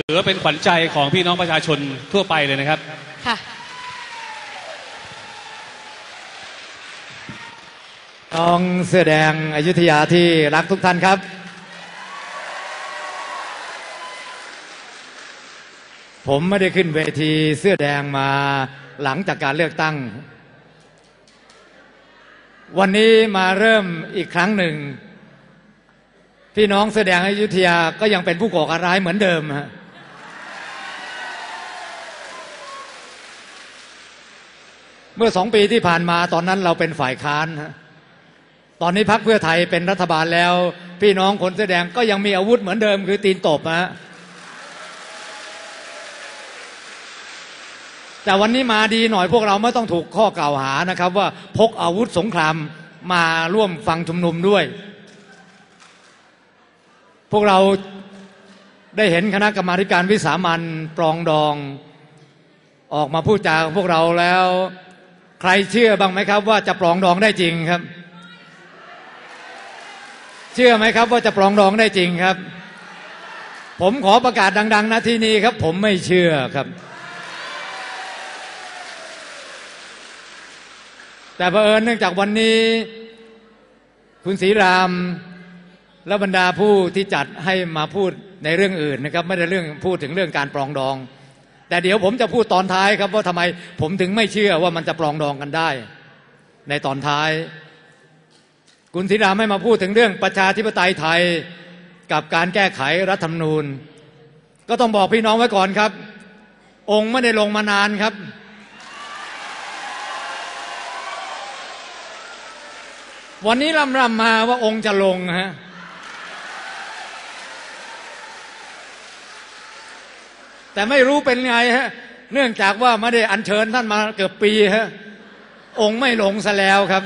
ถือว่าเป็นขวัญใจของพี่น้องประชาชนทั่วไปเลยนะครับค่ะน้องเสื้อแดงอยุธยาที่รักทุกท่านครับผมไม่ได้ขึ้นเวทีเสื้อแดงมาหลังจากการเลือกตั้งวันนี้มาเริ่มอีกครั้งหนึ่งพี่น้องเสื้อแดงอยุธยาก็ยังเป็นผู้ก่อการร้ายเหมือนเดิมฮะเมื่อ2 ปีที่ผ่านมาตอนนั้นเราเป็นฝ่ายค้านฮะตอนนี้พรรคเพื่อไทยเป็นรัฐบาลแล้วพี่น้องคนเสื้อแดงก็ยังมีอาวุธเหมือนเดิมคือตีนตบฮะแต่วันนี้มาดีหน่อยพวกเราไม่ต้องถูกข้อกล่าวหานะครับว่าพกอาวุธสงครามมาร่วมฟังชุมนุมด้วยพวกเราได้เห็นคณะกรรมาธิการวิสามัญปรองดองออกมาพูดจากับพวกเราแล้วใครเชื่อบ้างไหมครับว่าจะปรองดองได้จริงครับเชื่อไหมครับว่าจะปรองดองได้จริงครับผมขอประกาศดังๆณที่นี้ครับผมไม่เชื่อครับแต่เผอิญเนื่องจากวันนี้คุณศรีรามและบรรดาผู้ที่จัดให้มาพูดในเรื่องอื่นนะครับไม่ได้พูดถึงเรื่องการปรองดองแต่เดี๋ยวผมจะพูดตอนท้ายครับว่าทำไมผมถึงไม่เชื่อว่ามันจะปรองดองกันได้ในตอนท้ายคุณศรีรามให้มาพูดถึงเรื่องประชาธิปไตยไทยกับการแก้ไขรัฐธรรมนูญก็ต้องบอกพี่น้องไว้ก่อนครับองค์ไม่ได้ลงมานานครับวันนี้ร่ำมาว่าองค์จะลงฮะแต่ไม่รู้เป็นไงฮะเนื่องจากว่าไม่ได้อัญเชิญท่านมาเกือบปีฮะองค์ไม่ลงซะแล้วครับ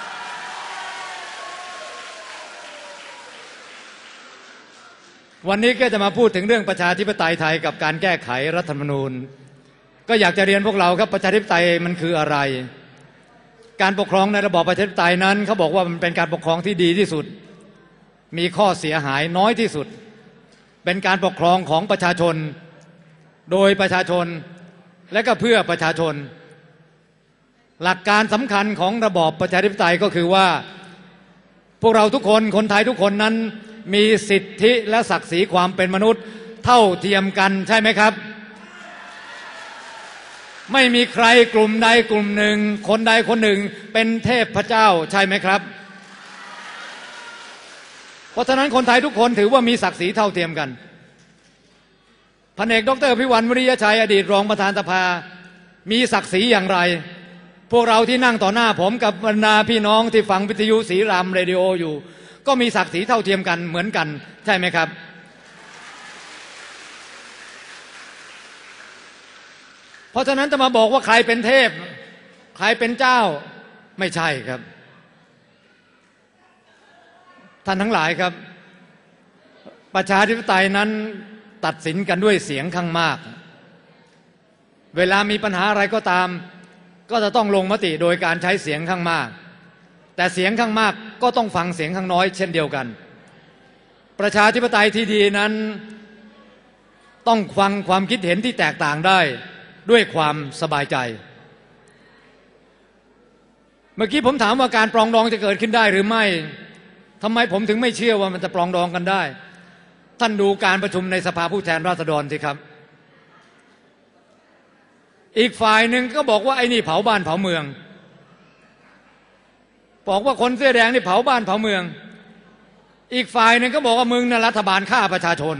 วันนี้ก็จะมาพูดถึงเรื่องประชาธิปไตยไทยกับการแก้ไขรัฐธรรมนูญก็อยากจะเรียนพวกเราครับประชาธิปไตยมันคืออะไรการปกครองในระบอบประชาธิปไตยนั้นเขาบอกว่ามันเป็นการปกครองที่ดีที่สุดมีข้อเสียหายน้อยที่สุดเป็นการปกครองของประชาชนโดยประชาชนและก็เพื่อประชาชนหลักการสำคัญของระบอบประชาธิปไตยก็คือว่าพวกเราทุกคนคนไทยทุกคนนั้นมีสิทธิและศักดิ์ศรีความเป็นมนุษย์เท่าเทียมกันใช่ไหมครับไม่มีใครกลุ่มใดกลุ่มหนึ่งคนใดคนหนึ่งเป็นเทพเจ้าใช่ไหมครับเพราะฉะนั้นคนไทยทุกคนถือว่ามีศักดิ์ศรีเท่าเทียมกันพันเอกดร.พิวัลย์ วิริยชัยอดีตรองประธานสภามีศักดิ์ศรีอย่างไรพวกเราที่นั่งต่อหน้าผมกับบรรดาพี่น้องที่ฟังวิทยุศรีรามเรดิโออยู่ก็มีศักดิ์ศรีเท่าเทียมกันเหมือนกันใช่ไหมครับเพราะฉะนั้นจะมาบอกว่าใครเป็นเทพใครเป็นเจ้าไม่ใช่ครับท่านทั้งหลายครับประชาธิปไตยนั้นตัดสินกันด้วยเสียงข้างมากเวลามีปัญหาอะไรก็ตามก็จะต้องลงมติโดยการใช้เสียงข้างมากแต่เสียงข้างมากก็ต้องฟังเสียงข้างน้อยเช่นเดียวกันประชาธิปไตยที่ดีนั้นต้องฟังความคิดเห็นที่แตกต่างได้ด้วยความสบายใจเมื่อกี้ผมถามว่าการปรองดองจะเกิดขึ้นได้หรือไม่ทำไมผมถึงไม่เชื่อว่ามันจะปรองดองกันได้ท่านดูการประชุมในสภาผู้แทนราษฎรสิครับอีกฝ่ายหนึ่งก็บอกว่าไอ้นี่เผาบ้านเผาเมืองบอกว่าคนเสื้อแดงนี่เผาบ้านเผาเมืองอีกฝ่ายหนึ่งก็บอกว่ามึงน่ะรัฐบาลฆ่าประชาชน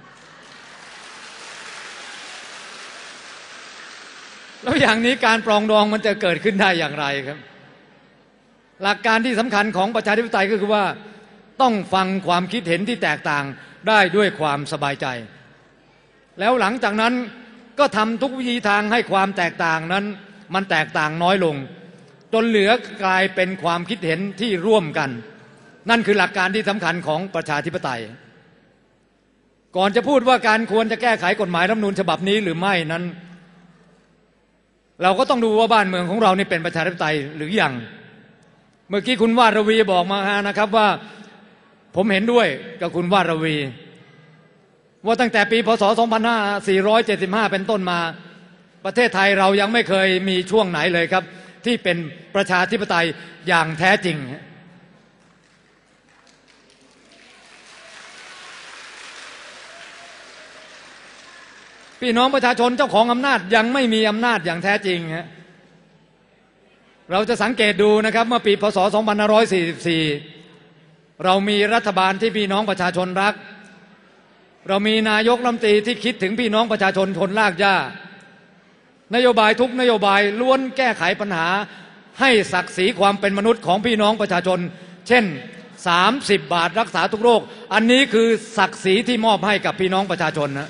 แล้วอย่างนี้การปรองดองมันจะเกิดขึ้นได้อย่างไรครับหลักการที่สำคัญของประชาธิปไตยก็คือว่าต้องฟังความคิดเห็นที่แตกต่างได้ด้วยความสบายใจแล้วหลังจากนั้นก็ทำทุกวิธีทางให้ความแตกต่างนั้นมันแตกต่างน้อยลงจนเหลือกลายเป็นความคิดเห็นที่ร่วมกันนั่นคือหลักการที่สำคัญของประชาธิปไตยก่อนจะพูดว่าการควรจะแก้ไขกฎหมายรัฐธรรมนูญฉบับนี้หรือไม่นั้นเราก็ต้องดูว่าบ้านเมืองของเรานี่เป็นประชาธิปไตยหรือยังเมื่อกี้คุณวาดรวีบอกมานะครับว่าผมเห็นด้วยกับคุณวาดรวีว่าตั้งแต่ปีพศ 2475 เป็นต้นมาประเทศไทยเรายังไม่เคยมีช่วงไหนเลยครับที่เป็นประชาธิปไตยอย่างแท้จริงพี่น้องประชาชนเจ้าของอำนาจยังไม่มีอำนาจอย่างแท้จริงเราจะสังเกตดูนะครับเมื่อปีพศ 2544 เรามีรัฐบาลที่พี่น้องประชาชนรักเรามีนายกรัฐมนตรีที่คิดถึงพี่น้องประชาชนคนรากหญ้านโยบายทุกนโยบายล้วนแก้ไขปัญหาให้ศักดิ์ศรีความเป็นมนุษย์ของพี่น้องประชาชนเช่น30 บาทรักษาทุกโรคอันนี้คือศักดิ์ศรีที่มอบให้กับพี่น้องประชาชนนะ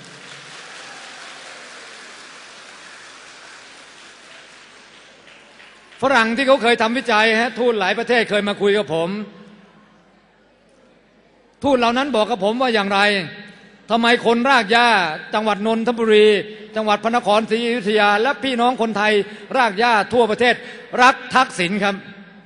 ฝรั่งที่เขาเคยทำวิจัยทูตหลายประเทศเคยมาคุยกับผมทูตเหล่านั้นบอกกับผมว่าอย่างไรทำไมคนรากหญ้าจังหวัดนนทบุรีจังหวัดพระนครศรีอยุธยาและพี่น้องคนไทยรากหญ้าทั่วประเทศรักทักษิณครับ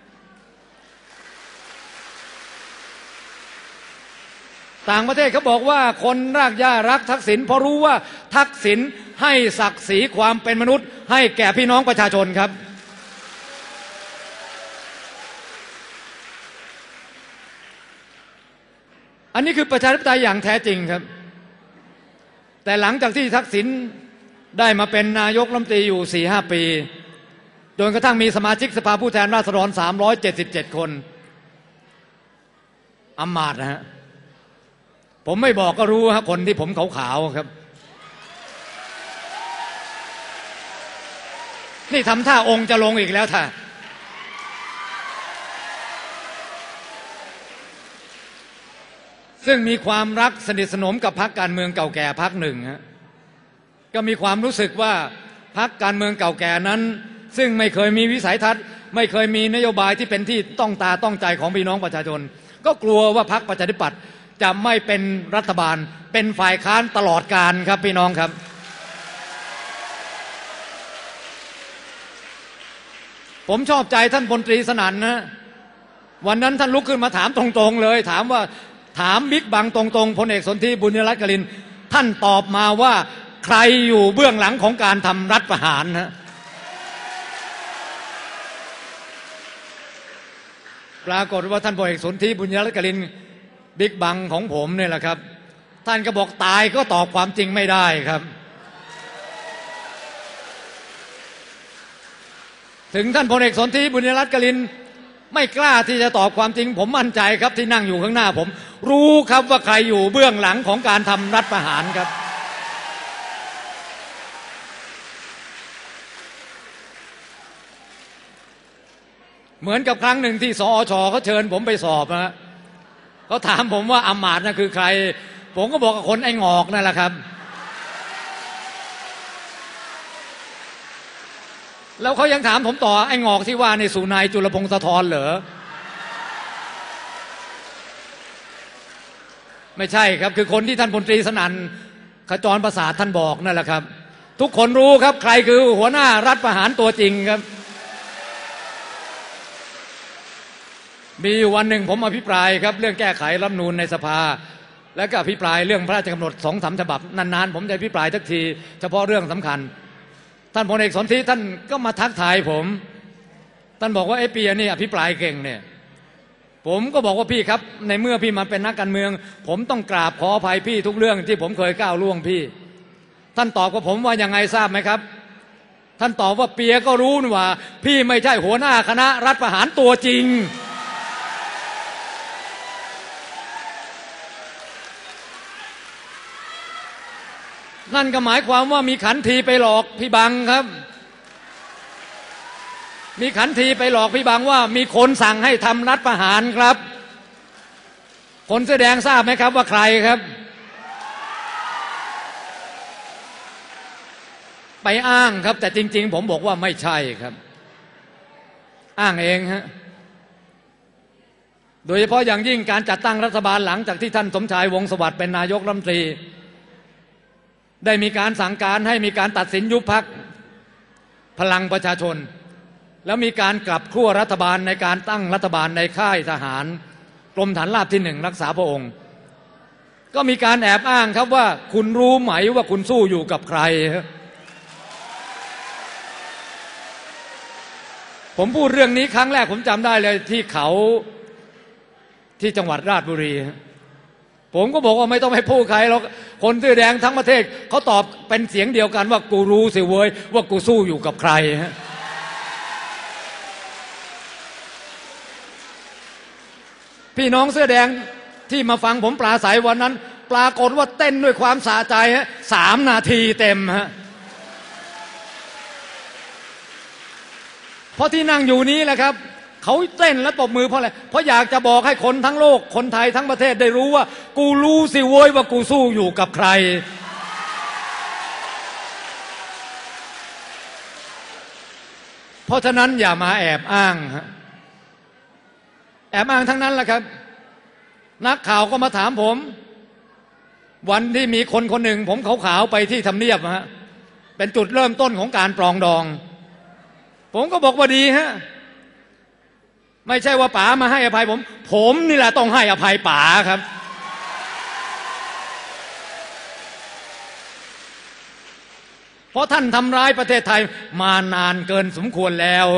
ต่างประเทศเขาบอกว่าคนรากหญ้ารักทักษิณเพราะรู้ว่าทักษิณให้ศักดิ์ศรีความเป็นมนุษย์ให้แก่พี่น้องประชาชนครับอันนี้คือประชาธิปไตยอย่างแท้จริงครับแต่หลังจากที่ทักษิณได้มาเป็นนายกรัฐมนตรีอยู่ 4-5 ปีจนกระทั่งมีสมาชิกสภาผู้แทนราษฎร377 คนอำมาตย์นะฮะผมไม่บอกก็รู้ฮะคนที่ผมขาวๆครับนี่ทำท่าองค์จะลงอีกแล้วท่าซึ่งมีความรักสนิทสนมกับพรรคการเมืองเก่าแก่พรรคหนึ่งก็มีความรู้สึกว่าพรรคการเมืองเก่าแก่นั้นซึ่งไม่เคยมีวิสัยทัศน์ไม่เคยมีนโยบายที่เป็นที่ต้องตาต้องใจของพี่น้องประชาชนก็กลัวว่าพรรคประชาธิปัตย์จะไม่เป็นรัฐบาลเป็นฝ่ายค้านตลอดกาลครับพี่น้องครับผมชอบใจท่านพลตรีสนั่นนะวันนั้นท่านลุกขึ้นมาถามตรงๆเลยถามบิ๊กบังตรงๆพลเอกสนธิบุญยรัตน์กลินท่านตอบมาว่าใครอยู่เบื้องหลังของการทำรัฐประหารนะปรากฏว่าท่านพลเอกสนธิบุญยรัตน์กลินบิ๊กบังของผมเนี่ยแหละครับท่านก็บอกตายก็ตอบความจริงไม่ได้ครับถึงท่านพลเอกสนธิบุญยรัตน์กลินไม่กล้าที่จะตอบความจริงผมมั่นใจครับที่นั่งอยู่ข้างหน้าผมรู้ครับว่าใครอยู่เบื้องหลังของการทำรัฐประหารครับเหมือนกับครั้งหนึ่งที่สอช.เขาเชิญผมไปสอบนะเขาถามผมว่าอำมาตย์นั่นคือใครผมก็บอกกับคนไอ้งอกนั่นแหละครับแล้วเขายังถามผมต่อไอ้งอกที่ว่าในสุนายจุลพงษ์สะทรเหรอไม่ใช่ครับคือคนที่ท่านพลตรีสนั่นขจรประสาทท่านบอกนั่นแหละครับทุกคนรู้ครับใครคือหัวหน้ารัฐประหารตัวจริงครับมีอยู่วันหนึ่งผมอภิปรายครับเรื่องแก้ไขรัฐธรรมนูญในสภาแล้วก็อภิปรายเรื่องพระราชกำหนด 2-3 ฉบับนานๆผมจะอภิปรายสักทีเฉพาะเรื่องสำคัญท่านพลเอกสนธิท่านก็มาทักทายผมท่านบอกว่าไอ้ปีนี่อภิปรายเก่งเนี่ยผมก็บอกว่าพี่ครับในเมื่อพี่มาเป็นนักการเมืองผมต้องกราบขออภัยพี่ทุกเรื่องที่ผมเคยก้าวล่วงพี่ท่านตอบกับผมว่ายังไงทราบไหมครับท่านตอบว่าเปียก็รู้นี่ว่าพี่ไม่ใช่หัวหน้าคณะรัฐประหารตัวจริงนั่นก็หมายความว่ามีขันทีไปหลอกพี่บังครับมีขันทีไปหลอกพี่บังว่ามีคนสั่งให้ทำรัฐประหารครับคนเสื้อแดงทราบไหมครับว่าใครครับไปอ้างครับแต่จริงๆผมบอกว่าไม่ใช่ครับอ้างเองฮะโดยเฉพาะอย่างยิ่งการจัดตั้งรัฐบาลหลังจากที่ท่านสมชายวงศ์สวัสดิ์เป็นนายกรัฐมนตรีได้มีการสั่งการให้มีการตัดสินยุบพรรคพลังประชาชนแล้วมีการกลับขั้วรัฐบาลในการตั้งรัฐบาลในค่ายทหารกรมฐานราบที่ 1รักษาพระองค์ก็ก็มีการแอบอ้างครับว่าคุณรู้ไหมว่าคุณสู้อยู่กับใครผมพูดเรื่องนี้ครั้งแรกผมจำได้เลยที่เขาที่จังหวัดราชบุรีผมก็บอกว่าไม่ต้องไปพูดใครหรอกคนเสื้อแดงทั้งประเทศเขาตอบเป็นเสียงเดียวกันว่ากูรู้สิเว้ยว่ากูสู้อยู่กับใครพี่น้องเสื้อแดงที่มาฟังผมปราศัยวันนั้นปรากฏว่าเต้นด้วยความสะใจ3 นาทีเต็มเพราะที่นั่งอยู่นี้แหละครับเขาเต้นและตบมือเพราะอะไรเพราะอยากจะบอกให้คนทั้งโลกคนไทยทั้งประเทศได้รู้ว่ากูรู้สิโว้ยว่ากูสู้อยู่กับใครเพราะฉะนั้นอย่ามาแอบอ้างแอบอ้างทั้งนั้นแหละครับนักข่าวก็มาถามผมวันที่มีคนคนหนึ่งผมขาวๆไปที่ทำเนียบเป็นจุดเริ่มต้นของการปรองดองผมก็บอกว่าดีไม่ใช่ว่าป๋ามาให้อภัยผมนี่แหละต้องให้อภัยป๋าครับเพราะท่านทำร้ายประเทศไทยมานานเกินสมควรแล้ว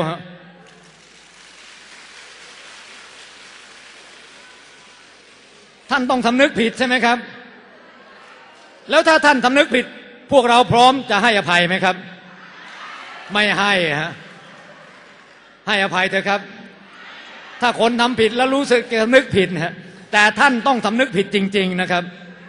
ท่านต้องสำนึกผิดใช่ไหมครับแล้วถ้าท่านสำนึกผิดพวกเราพร้อมจะให้อภัยไหมครับไม่ให้ให้อภัยเถอะครับถ้าคนทำผิดแล้วรู้สึกสำนึกผิดแต่ท่านต้องสำนึกผิดจริงๆนะครับ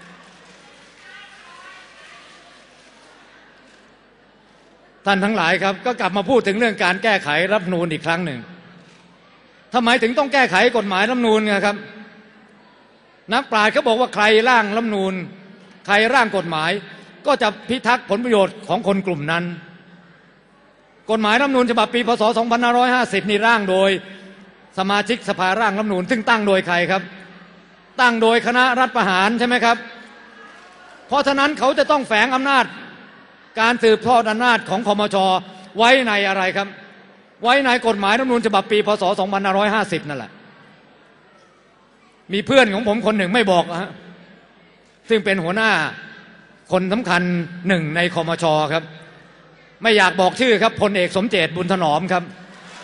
ท่านทั้งหลายครับก็กลับมาพูดถึงเรื่องการแก้ไขรัฐธรรมนูญอีกครั้งหนึ่งทำไมถึงต้องแก้ไขกฎหมายรัฐธรรมนูญครับนักปราชญ์เขาบอกว่าใครร่างรัฐธรรมนูญใครร่างกฎหมายก็จะพิทักษ์ผลประโยชน์ของคนกลุ่มนั้นกฎหมายรัฐธรรมนูญฉบับปีพ.ศ. 2550นี่ร่างโดยสมาชิกสภาร่างรัฐธรรมนูญซึ่งตั้งโดยใครครับตั้งโดยคณะรัฐประหารใช่ไหมครับเพราะฉะนั้นเขาจะต้องแฝงอำนาจการสืบทอดอำนาจของคมช.ไว้ในอะไรครับไว้ในกฎหมายรัฐธรรมนูญฉบับปีพ.ศ. 2550นั่นแหละมีเพื่อนของผมคนหนึ่งไม่บอกซึ่งเป็นหัวหน้าคนสำคัญหนึ่งในคมช.ครับไม่อยากบอกชื่อครับพลเอกสมเจตบุญถนอมครับ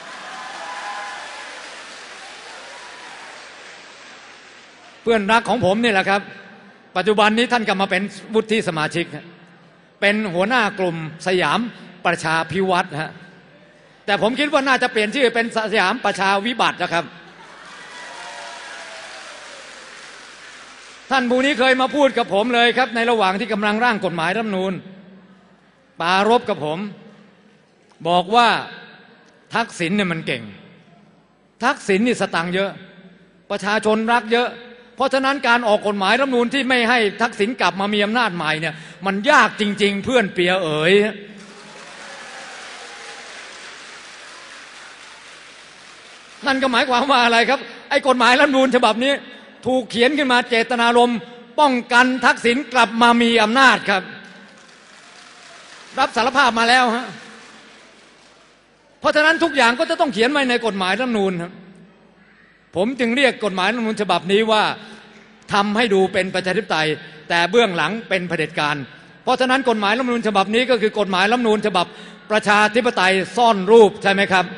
เพื่อนรักของผมนี่แหละครับปัจจุบันนี้ท่านกลับมาเป็นวุฒิสมาชิกเป็นหัวหน้ากลุ่มสยามประชาพิวัตรแต่ผมคิดว่าน่าจะเปลี่ยนชื่อเป็นสยามประชาวิบัตินะครับท่านผู้นี้เคยมาพูดกับผมเลยครับในระหว่างที่กำลังร่างกฎหมายรัฐธรรมนูญปรารภกับผมบอกว่าทักษิณเนี่ยมันเก่งทักษิณนี่สตังค์เยอะประชาชนรักเยอะเพราะฉะนั้นการออกกฎหมายรัฐธรรมนูญที่ไม่ให้ทักษิณกลับมามีอำนาจใหม่เนี่ยมันยากจริงๆเพื่อนเปียเอ๋ยนั่นก็หมายความว่าอะไรครับไอ้กฎหมายรัฐธรรมนูญฉบับนี้ถูกเขียนขึ้นมาเจตนารมณ์ป้องกันทักษิณกลับมามีอำนาจครับรับสารภาพมาแล้วเพราะฉะนั้นทุกอย่างก็จะต้องเขียนไว้ในกฎหมายรัฐธรรมนูญครับผมจึงเรียกกฎหมายรัฐธรรมนูญฉบับนี้ว่าทำให้ดูเป็นประชาธิปไตยแต่เบื้องหลังเป็นเผด็จการเพราะฉะนั้นกฎหมายรัฐธรรมนูญฉบับนี้ก็คือกฎหมายรัฐธรรมนูญฉบับประชาธิปไตยซ่อนรูปใช่ไหมครับ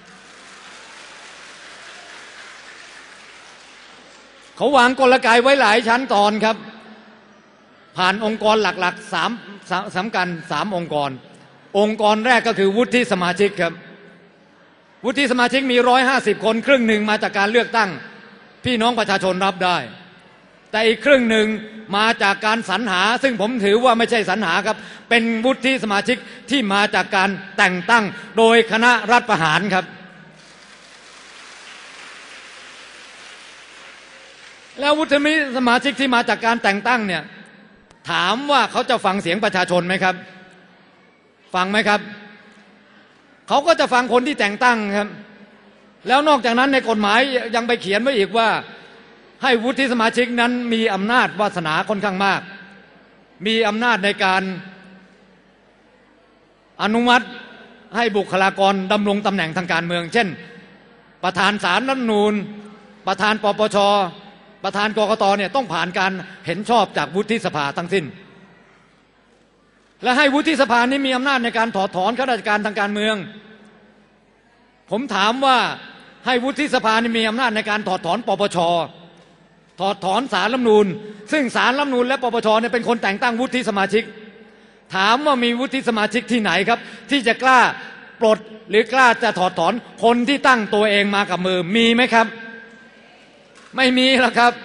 เขาวางกลไกไว้หลายชั้นตอนครับผ่านองค์กรหลักๆสำคัญ3องค์กรองค์กรแรกก็คือวุฒิสมาชิกครับวุฒิสมาชิกมี150คนครึ่งหนึ่งมาจากการเลือกตั้งพี่น้องประชาชนรับได้แต่อีกครึ่งหนึ่งมาจากการสรรหาซึ่งผมถือว่าไม่ใช่สรรหาครับเป็นวุฒิสมาชิกที่มาจากการแต่งตั้งโดยคณะรัฐประหารครับแล้ววุฒิสมาชิกที่มาจากการแต่งตั้งเนี่ยถามว่าเขาจะฟังเสียงประชาชนไหมครับฟังไหมครับเขาก็จะฟังคนที่แต่งตั้งครับแล้วนอกจากนั้นในกฎหมายยังไปเขียนไว้อีกว่าให้วุฒิสมาชิกนั้นมีอำนาจวาสนาค่อนข้างมากมีอำนาจในการอนุมัติให้บุคลากรดำรงตำแหน่งทางการเมืองเช่นประธานศาลรัฐธรรมนูญประธานปปชประธานกกตเนี่ยต้องผ่านการเห็นชอบจากวุฒิสภาทั้งสิ้นและให้วุฒิสภานี้มีอำนาจในการถอดถอนข้าราชการทางการเมืองผมถามว่าให้วุฒิสภานี่มีอำนาจในการถอดถอนปปชถอดถอนศาลรัฐธรรมนูญซึ่งศาลรัฐธรรมนูญและปปชเนี่ยเป็นคนแต่งตั้งวุฒิสมาชิกถามว่ามีวุฒิสมาชิกที่ไหนครับที่จะกล้าปลดหรือกล้าจะถอดถอนคนที่ตั้งตัวเองมากับมือมีไหมครับไม่มีหรอกครับ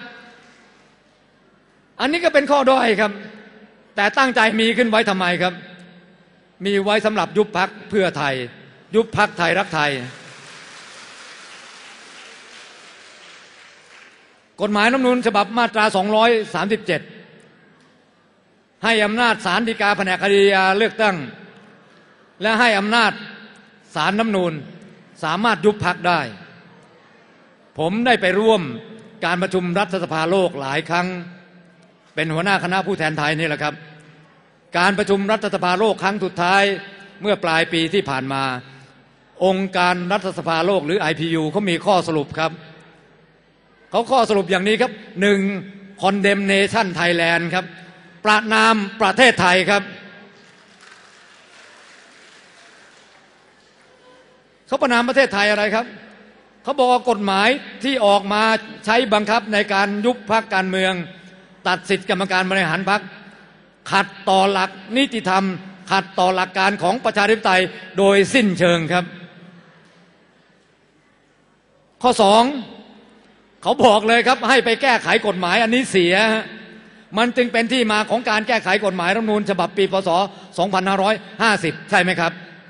อันนี้ก็เป็นข้อด้อยครับแต่ตั้งใจมีขึ้นไว้ทำไมครับมีไว้สำหรับยุบพรรคเพื่อไทยยุบพรรคไทยรักไทยกฎหมายรัฐธรรมนูญฉบับมาตรา237ให้อำนาจศาลฎีกาแผนกคดีอาญาเลือกตั้งและให้อำนาจศาลรัฐธรรมนูญสามารถยุบพรรคได้ผมได้ไปร่วมการประชุมรัฐสภาโลกหลายครั้งเป็นหัวหน้าคณะผู้แทนไทยนี่แหละครับการประชุมรัฐสภาโลกครั้งสุดท้ายเมื่อปลายปีที่ผ่านมาองค์การรัฐสภาโลกหรือ IPU เขามีข้อสรุปครับเขาข้อสรุปอย่างนี้ครับ1 Condemnation Thailand ครับประณามประเทศไทยครับเขาประณามประเทศไทยอะไรครับเขาบอกว่ากฎหมายที่ออกมาใช้บังคับในการยุบพรรคการเมืองตัดสิทธิกรรมการบริหารพรรคขัดต่อหลักนิติธรรมขัดต่อหลักการของประชาธิปไตยโดยสิ้นเชิงครับข้อ2เขาบอกเลยครับให้ไปแก้ไขกฎหมายอันนี้เสียมันจึงเป็นที่มาของการแก้ไขกฎหมายรัฐธรรมนูญฉบับปีพ.ศ. 2550ใช่ไหมครับ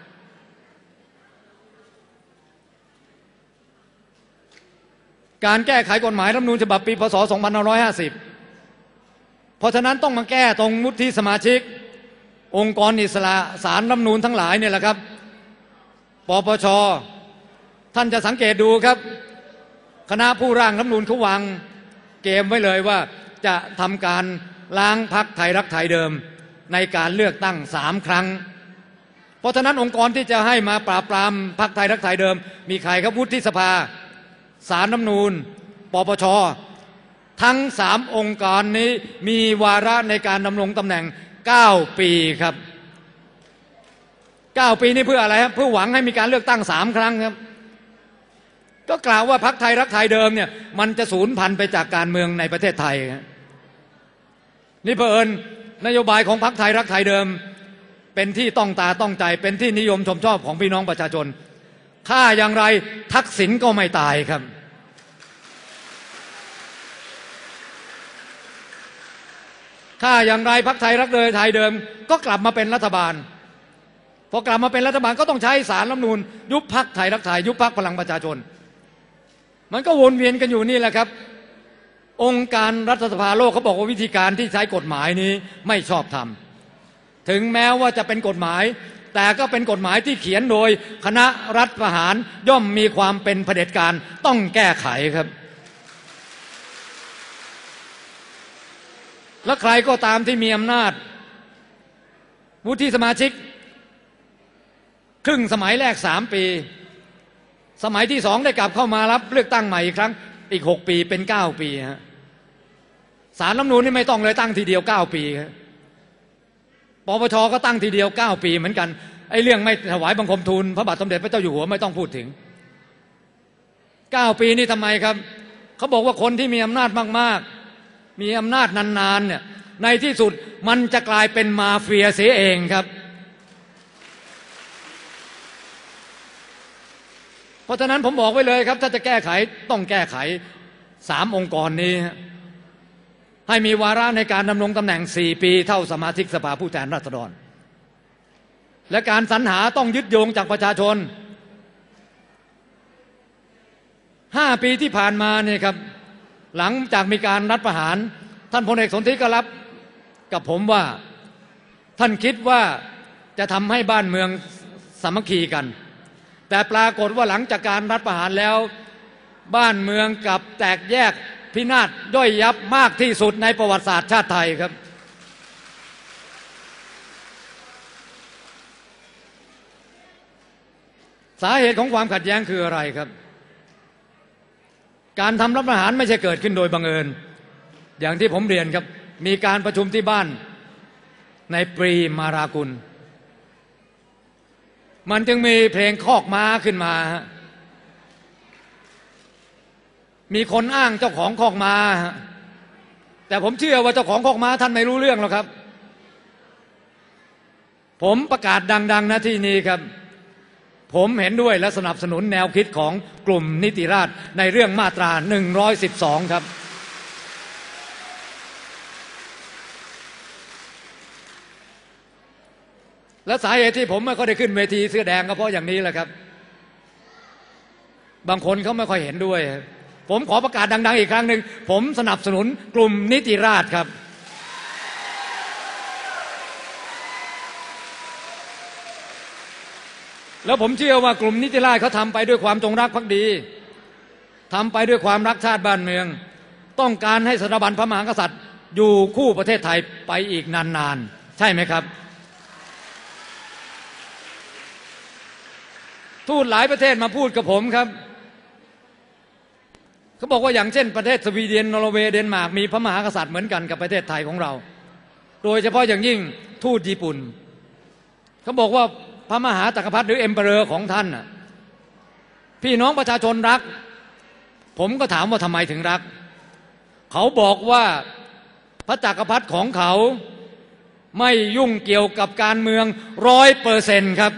การแก้ไขกฎหมายรัฐธรรมนูญฉบับปีพ.ศ. 2550เพราะฉะนั้นต้องมาแก้ตรงวุฒิสมาชิกองค์กรอิสระศาลรัฐธรรมนูญทั้งหลายเนี่ยแหละครับปปชท่านจะสังเกตดูครับคณะผู้ร่างรัฐธรรมนูญเขาวางเกมไว้เลยว่าจะทำการล้างพรรคไทยรักไทยเดิมในการเลือกตั้ง3 ครั้งเพราะฉะนั้นองค์กรที่จะให้มาปราบปรามพรรคไทยรักไทยเดิมมีใครครับวุฒิสภาศาลรัฐธรรมนูญปปชทั้ง3 องค์กรนี้มีวาระในการดำรงตำแหน่ง9 ปีครับ9 ปีนี้เพื่ออะไรครับเพื่อหวังให้มีการเลือกตั้ง3 ครั้งครับก็กล่าวว่าพรรคไทยรักไทยเดิมเนี่ยมันจะสูญพันธุ์ไปจากการเมืองในประเทศไทยนี่เผอิญนโยบายของพรรคไทยรักไทยเดิมเป็นที่ต้องตาต้องใจเป็นที่นิยมชมชอบของพี่น้องประชาชนถ้าอย่างไรทักษิณก็ไม่ตายครับถ้าอย่างไรพรรคไทยรักไทยเดิมก็กลับมาเป็นรัฐบาลพอกลับมาเป็นรัฐบาลก็ต้องใช้ศาลรัฐธรรมนูญยุบพรรคไทยรักไทยยุบพรรคพลังประชาชนมันก็วนเวียนกันอยู่นี่แหละครับองค์การรัฐสภาโลกเขาบอกว่าวิธีการที่ใช้กฎหมายนี้ไม่ชอบธรรมถึงแม้ว่าจะเป็นกฎหมายแต่ก็เป็นกฎหมายที่เขียนโดยคณะรัฐประหารย่อมมีความเป็นเผด็จการต้องแก้ไขครับและใครก็ตามที่มีอำนาจวุฒิสมาชิกครึ่งสมัยแรก3 ปีสมัยที่2ได้กลับเข้ามารับเลือกตั้งใหม่อีกครั้งอีก6 ปีเป็น9 ปีฮะศาลรัฐธรรมนูญนี่ไม่ต้องเลยตั้งทีเดียว9 ปีครับปปชก็ตั้งทีเดียว9 ปีเหมือนกันไอ้เรื่องไม่ถวายบังคมทูลพระบาทสมเด็จพระเจ้าอยู่หัวไม่ต้องพูดถึง9 ปีนี่ทำไมครับเขาบอกว่าคนที่มีอำนาจมากๆมีอำนาจนานๆเนี่ยในที่สุดมันจะกลายเป็นมาเฟียเสียเองครับเพราะฉะนั้นผมบอกไว้เลยครับถ้าจะแก้ไขต้องแก้ไข3 องค์กรนี้ให้มีวาระในการดำรงตำแหน่ง4 ปีเท่าสมาชิกสภาผู้แทนราษฎรและการสรรหาต้องยึดโยงจากประชาชน5 ปีที่ผ่านมาเนี่ยครับหลังจากมีการรัฐประหารท่านพลเอกสนธิก็รับกับผมว่าท่านคิดว่าจะทำให้บ้านเมืองสามัคคีกันแต่ปรากฏว่าหลังจากการรัฐประหารแล้วบ้านเมืองกลับแตกแยกพินาศย่อยยับมากที่สุดในประวัติศาสตร์ชาติไทยครับสาเหตุของความขัดแย้งคืออะไรครับการทำรัฐประหารไม่ใช่เกิดขึ้นโดยบังเอิญอย่างที่ผมเรียนครับมีการประชุมที่บ้านในปรีมารากุลมันจึงมีเพลงคอกม้าขึ้นมามีคนอ้างเจ้าของคอกม้าแต่ผมเชื่อว่าเจ้าของคอกม้าท่านไม่รู้เรื่องหรอกครับผมประกาศดังๆนะที่นี้ครับผมเห็นด้วยและสนับสนุนแนวคิดของกลุ่มนิติราษฎร์ในเรื่องมาตรา112ครับและสาเหตุที่ผมไม่ค่อยได้ขึ้นเวทีเสื้อแดงก็เพราะอย่างนี้แหละครับบางคนเขาไม่ค่อยเห็นด้วยผมขอประกาศดังๆอีกครั้งหนึ่งผมสนับสนุนกลุ่มนิติราษฎร์ครับแล้วผมเชื่อว่ากลุ่มนิติราษฎร์เขาทำไปด้วยความจงรักภักดีทำไปด้วยความรักชาติบ้านเมืองต้องการให้สถาบันพระมหากษัตริย์อยู่คู่ประเทศไทยไปอีกนานๆใช่ไหมครับทูตหลายประเทศมาพูดกับผมครับเขาบอกว่าอย่างเช่นประเทศสวีเดนนอร์เวย์เดนมาร์กมีพระมหากษัตริย์เหมือนกันกับประเทศไทยของเราโดยเฉพาะอย่างยิ่งทูตญี่ปุ่นเขาบอกว่าพระมหาจักรพรรดิหรือเอ็มเปอเรอร์ของท่านพี่น้องประชาชนรักผมก็ถามว่าทำไมถึงรักเขาบอกว่าพระจักรพรรดิของเขาไม่ยุ่งเกี่ยวกับการเมือง100%ครับ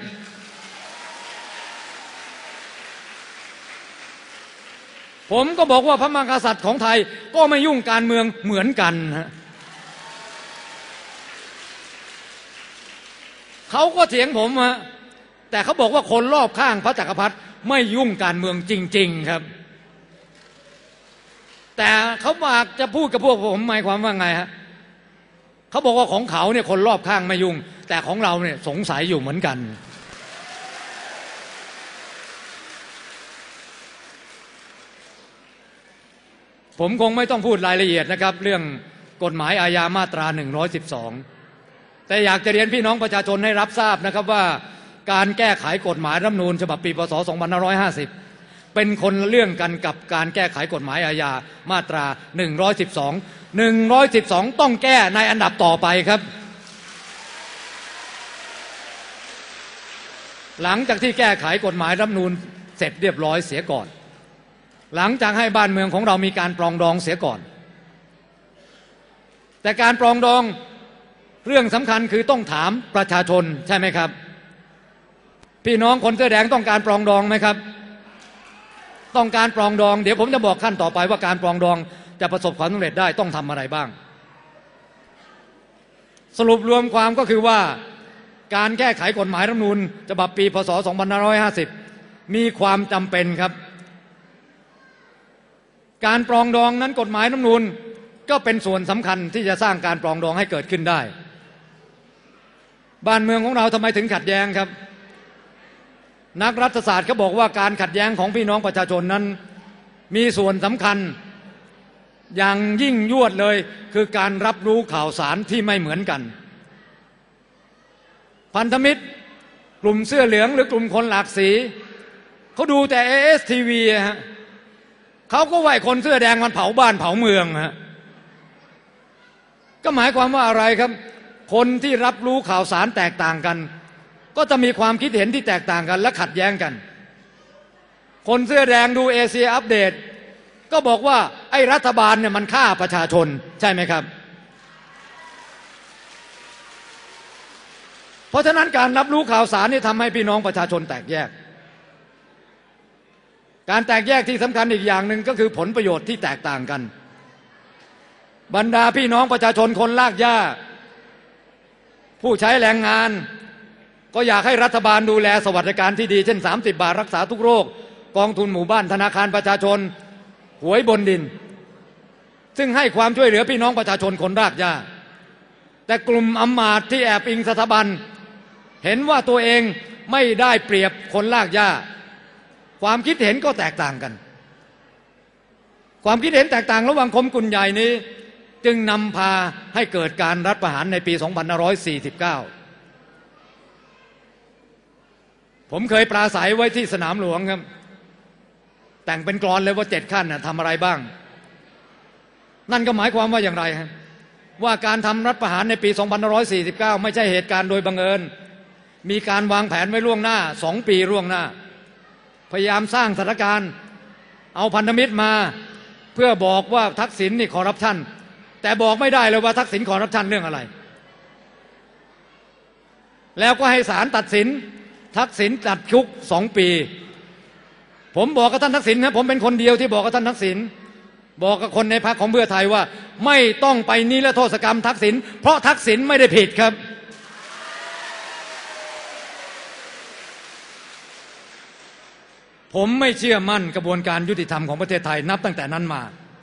ผมก็บอกว่าพระมหากษัตริย์ของไทยก็ไม่ยุ่งการเมืองเหมือนกันเขาก็เถียงผมแต่เขาบอกว่าคนรอบข้างพระจักรพรรดิไม่ยุ่งการเมืองจริงๆครับแต่เขาอยากจะพูดกับพวกผมหมายความว่าไงฮะเขาบอกว่าของเขาเนี่ยคนรอบข้างไม่ยุ่งแต่ของเราเนี่ยสงสัยอยู่เหมือนกันผมคงไม่ต้องพูดรายละเอียดนะครับเรื่องกฎหมายอาญามาตรา112แต่อยากจะเรียนพี่น้องประชาชนให้รับทราบนะครับว่าการแก้ไขกฎหมายรัฐธรรมนูญฉบับปีพ.ศ. 2550เป็นคนละเรื่องกันกับการแก้ไขกฎหมายอาญามาตรา112ต้องแก้ในอันดับต่อไปครับหลังจากที่แก้ไขกฎหมายรัฐธรรมนูญเสร็จเรียบร้อยเสียก่อนหลังจากให้บ้านเมืองของเรามีการปรองดองเสียก่อนแต่การปรองดองเรื่องสำคัญคือต้องถามประชาชนใช่ไหมครับพี่น้องคนเสื้อแดงต้องการปรองดองไหมครับต้องการปรองดองเดี๋ยวผมจะบอกขั้นต่อไปว่าการปรองดองจะประสบความสำเร็จได้ต้องทำอะไรบ้างสรุปรวมความก็คือว่าการแก้ไขกฎหมายรัฐธรรมนูญฉบับปีพ.ศ. 2550มีความจำเป็นครับการปรองดองนั้นกฎหมายรัฐธรรมนูญก็เป็นส่วนสำคัญที่จะสร้างการปรองดองให้เกิดขึ้นได้บ้านเมืองของเราทำไมถึงขัดแย้งครับนักรัฐศาสตร์เขาบอกว่าการขัดแย้งของพี่น้องประชาชนนั้นมีส่วนสำคัญอย่างยิ่งยวดเลยคือการรับรู้ข่าวสารที่ไม่เหมือนกันพันธมิตรกลุ่มเสื้อเหลืองหรือกลุ่มคนหลากสีเขาดูแต่ ASTV ฮะเขาก็ไหวคนเสื้อแดงมันเผาบ้านเผาเมืองฮะก็หมายความว่าอะไรครับคนที่รับรู้ข่าวสารแตกต่างกันก็จะมีความคิดเห็นที่แตกต่างกันและขัดแย้งกันคนเสื้อแดงดูเอเชียอัปเดตก็บอกว่าไอ้รัฐบาลเนี่ยมันฆ่าประชาชนใช่ไหมครับเพราะฉะนั้นการรับรู้ข่าวสารนี่ทำให้พี่น้องประชาชนแตกแยกการแตกแยกที่สำคัญอีกอย่างหนึ่งก็คือผลประโยชน์ที่แตกต่างกันบรรดาพี่น้องประชาชนคนลากหญ้าผู้ใช้แรงงานก็อยากให้รัฐบาลดูแลสวัสดิการที่ดีเช่น30 บาทรักษาทุกโรคกองทุนหมู่บ้านธนาคารประชาชนหวยบนดินซึ่งให้ความช่วยเหลือพี่น้องประชาชนคนลากหญ้าแต่กลุ่มอำมาตย์ที่แอบอิงสถาบันเห็นว่าตัวเองไม่ได้เปรียบคนลากหญ้าความคิดเห็นก็แตกต่างกันความคิดเห็นแตกต่างระหว่างคมกลุ่มใหญ่นี้จึงนำพาให้เกิดการรัฐประหารในปี 2549 ผมเคยปราศัยไว้ที่สนามหลวงครับแต่งเป็นกลอนเลยว่า7ขั้นทำอะไรบ้าง นั่นก็หมายความว่าอย่างไรฮะว่าการทำรัฐประหารในปี2549ไม่ใช่เหตุการณ์โดยบังเอิญมีการวางแผนไว้ล่วงหน้า2 ปีล่วงหน้าพยายามสร้างสถานการณ์เอาพันธมิตรมาเพื่อบอกว่าทักษิณนี่คอร์รัปชันแต่บอกไม่ได้เลยว่าทักษิณคอร์รัปชันเรื่องอะไรแล้วก็ให้ศาลตัดสินทักษิณตัดคุก2 ปีผมบอกกับท่านทักษิณนะผมเป็นคนเดียวที่บอกกับท่านทักษิณบอกกับคนในพรรคของเพื่อไทยว่าไม่ต้องไปนิรโทษกรรมทักษิณเพราะทักษิณไม่ได้ผิดครับผมไม่เชื่อมั่นกระบวนการยุติธรรมของประเทศไทยนับตั้งแต่นั้นมา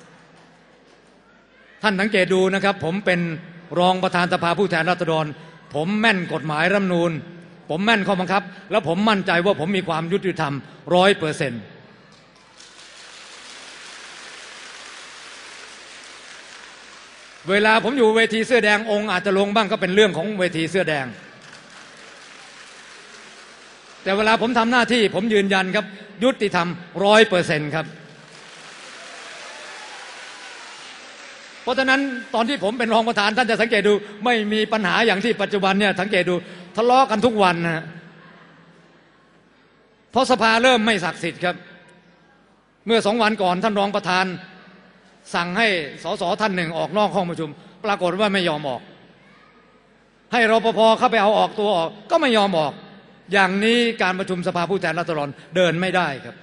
ท่านสังเกตดูนะครับผมเป็นรองประธานสภาผู้แทนราษฎรผมแม่นกฎหมายรัฐธรรมนูญผมแม่นข้อบังคับแล้วผมมั่นใจว่าผมมีความยุติธรรม100%เวลาผมอยู่เวทีเสื้อแดงองค์อาจจะลงบ้างก็เป็นเรื่องของเวทีเสื้อแดงแต่เวลาผมทำหน้าที่ผมยืนยันครับยุติธรรม100%ครับเพราะฉะนั้นตอนที่ผมเป็นรองประธานท่านจะสังเกตดูไม่มีปัญหาอย่างที่ปัจจุบันเนี่ยสังเกตดูทะเลาะกันทุกวันนะเพราะสภาเริ่มไม่ศักดิ์สิทธิ์ครับเมื่อ2 วันก่อนท่านรองประธานสั่งให้สสท่านหนึ่งออกนอกห้องประชุมปรากฏว่าไม่ยอมออกให้รปภเข้าไปเอาออกตัวออกก็ไม่ยอมออกอย่างนี้การประชุมสภาผู้แทนราษฎรเดินไม่ได้ครับ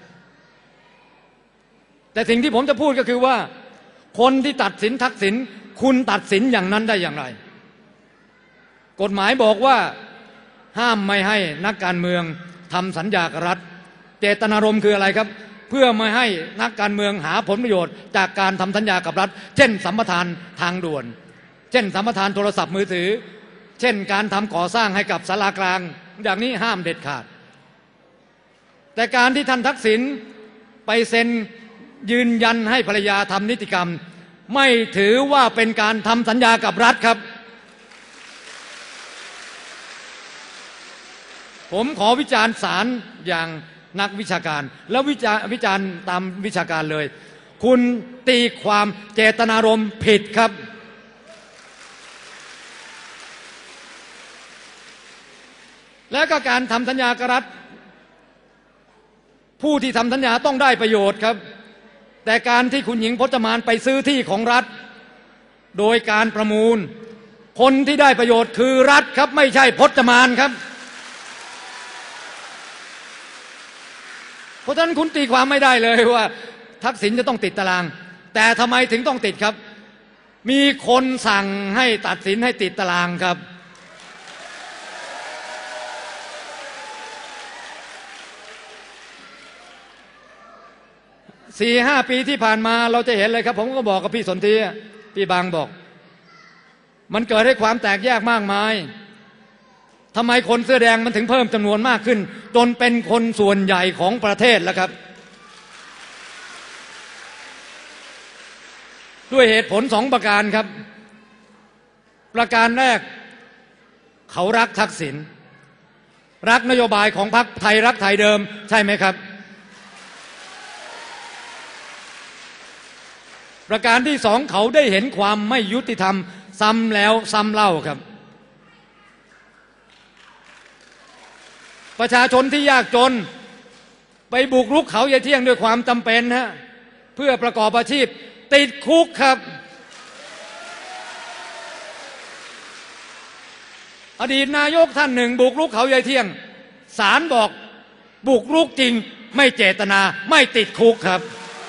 แต่สิ่งที่ผมจะพูดก็คือว่าคนที่ตัดสินทักษิณคุณตัดสินอย่างนั้นได้อย่างไรกฎหมายบอกว่าห้ามไม่ให้นักการเมืองทำสัญญากับรัฐเจตนารมณ์คืออะไรครับเพื่อไม่ให้นักการเมืองหาผลประโยชน์จากการทำสัญญากับรัฐเช่นสัมปทานทางด่วนเช่นสัมปทานโทรศัพท์มือถือเช่นการทำก่อสร้างให้กับศาลากลางอย่างนี้ห้ามเด็ดขาดแต่การที่ท่านทักษิณไปเซ็นยืนยันให้ภรรยาทำนิติกรรมไม่ถือว่าเป็นการทำสัญญากับรัฐครับผมขอวิจารณ์ศาลอย่างนักวิชาการแล้ววิจารณ์ตามวิชาการเลยคุณตีความเจตนารมณ์ผิดครับและก็การทำสัญญากับรัฐผู้ที่ทำสัญญาต้องได้ประโยชน์ครับแต่การที่คุณหญิงพจมานไปซื้อที่ของรัฐโดยการประมูลคนที่ได้ประโยชน์คือรัฐครับไม่ใช่พจมานครับเพราะฉะนั้นคุณตีความไม่ได้เลยว่าทักษิณจะต้องติดตารางแต่ทำไมถึงต้องติดครับมีคนสั่งให้ตัดสินให้ติดตารางครับ4-5 ปีที่ผ่านมาเราจะเห็นเลยครับผมก็บอกกับพี่สนธิพี่บางบอกมันเกิดให้ความแตกแยกมากมายทำไมคนเสื้อแดงมันถึงเพิ่มจำนวนมากขึ้นจนเป็นคนส่วนใหญ่ของประเทศแล้วครับด้วยเหตุผล2 ประการครับประการแรกเขารักทักษิณรักนโยบายของพรรคไทยรักไทยเดิมใช่ไหมครับประการที่2เขาได้เห็นความไม่ยุติธรรมซ้ำแล้วซ้ำเล่าครับประชาชนที่ยากจนไปบุกรุกเขาใหญ่เที่ยงด้วยความจำเป็นฮะเพื่อประกอบอาชีพติดคุกครับอดีตนายกท่านหนึ่งบุกรุกเขาใหญ่เที่ยงศาลบอกบุกรุกจริงไม่เจตนาไม่ติดคุกครับ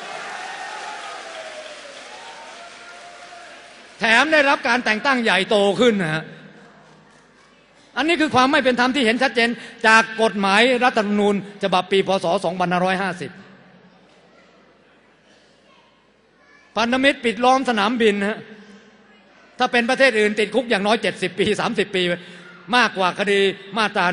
แถมได้รับการแต่งตั้งใหญ่โตขึ้นนะฮะอันนี้คือความไม่เป็นธรรมที่เห็นชัดเจนจากกฎหมายรัฐธรรมนูญฉบับปีพ.ศ. 2550พันธมิตรปิดล้อมสนามบินฮะถ้าเป็นประเทศอื่นติดคุกอย่างน้อย70 ปี30 ปีมากกว่าคดีมาตรา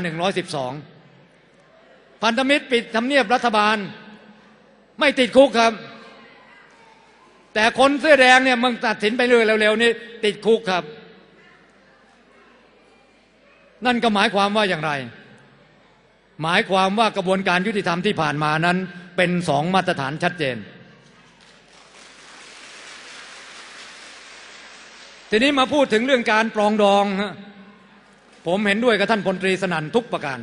112พันธมิตรปิดทำเนียบรัฐบาลไม่ติดคุกครับแต่คนเสื้อแดงเนี่ยมึงตัดสินไปเร็วๆนี้ติดคุกครับนั่นก็หมายความว่าอย่างไรหมายความว่ากระบวนการยุติธรรมที่ผ่านมานั้นเป็นสองมาตรฐานชัดเจนทีนี้มาพูดถึงเรื่องการปรองดองผมเห็นด้วยกับท่านพลตรีสนั่นทุกประการ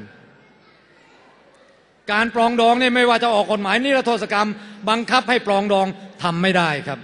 การปรองดองเนี่ยไม่ว่าจะออกกฎหมายนิรโทษกรรมบังคับให้ปรองดองทำไม่ได้ครับ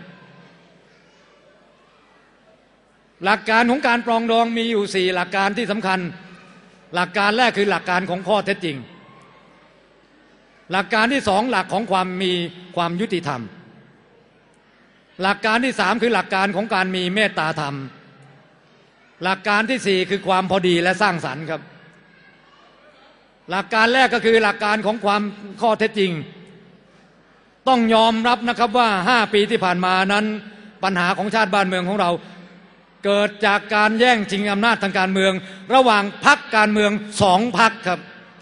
หลักการของการปรองดองมีอยู่4หลักการที่สำคัญหลักการแรกคือหลักการของข้อเท็จจริงหลักการที่2หลักของความยุติธรรมหลักการที่3คือหลักการของการมีเมตตาธรรมหลักการที่4คือความพอดีและสร้างสรรค์ครับหลักการแรกก็คือหลักการของความข้อเท็จจริงต้องยอมรับนะครับว่า5 ปีที่ผ่านมานั้นปัญหาของชาติบ้านเมืองของเราเกิดจากการแย่งชิงอำนาจทางการเมืองระหว่างพรรคการเมือง2 พรรคครับ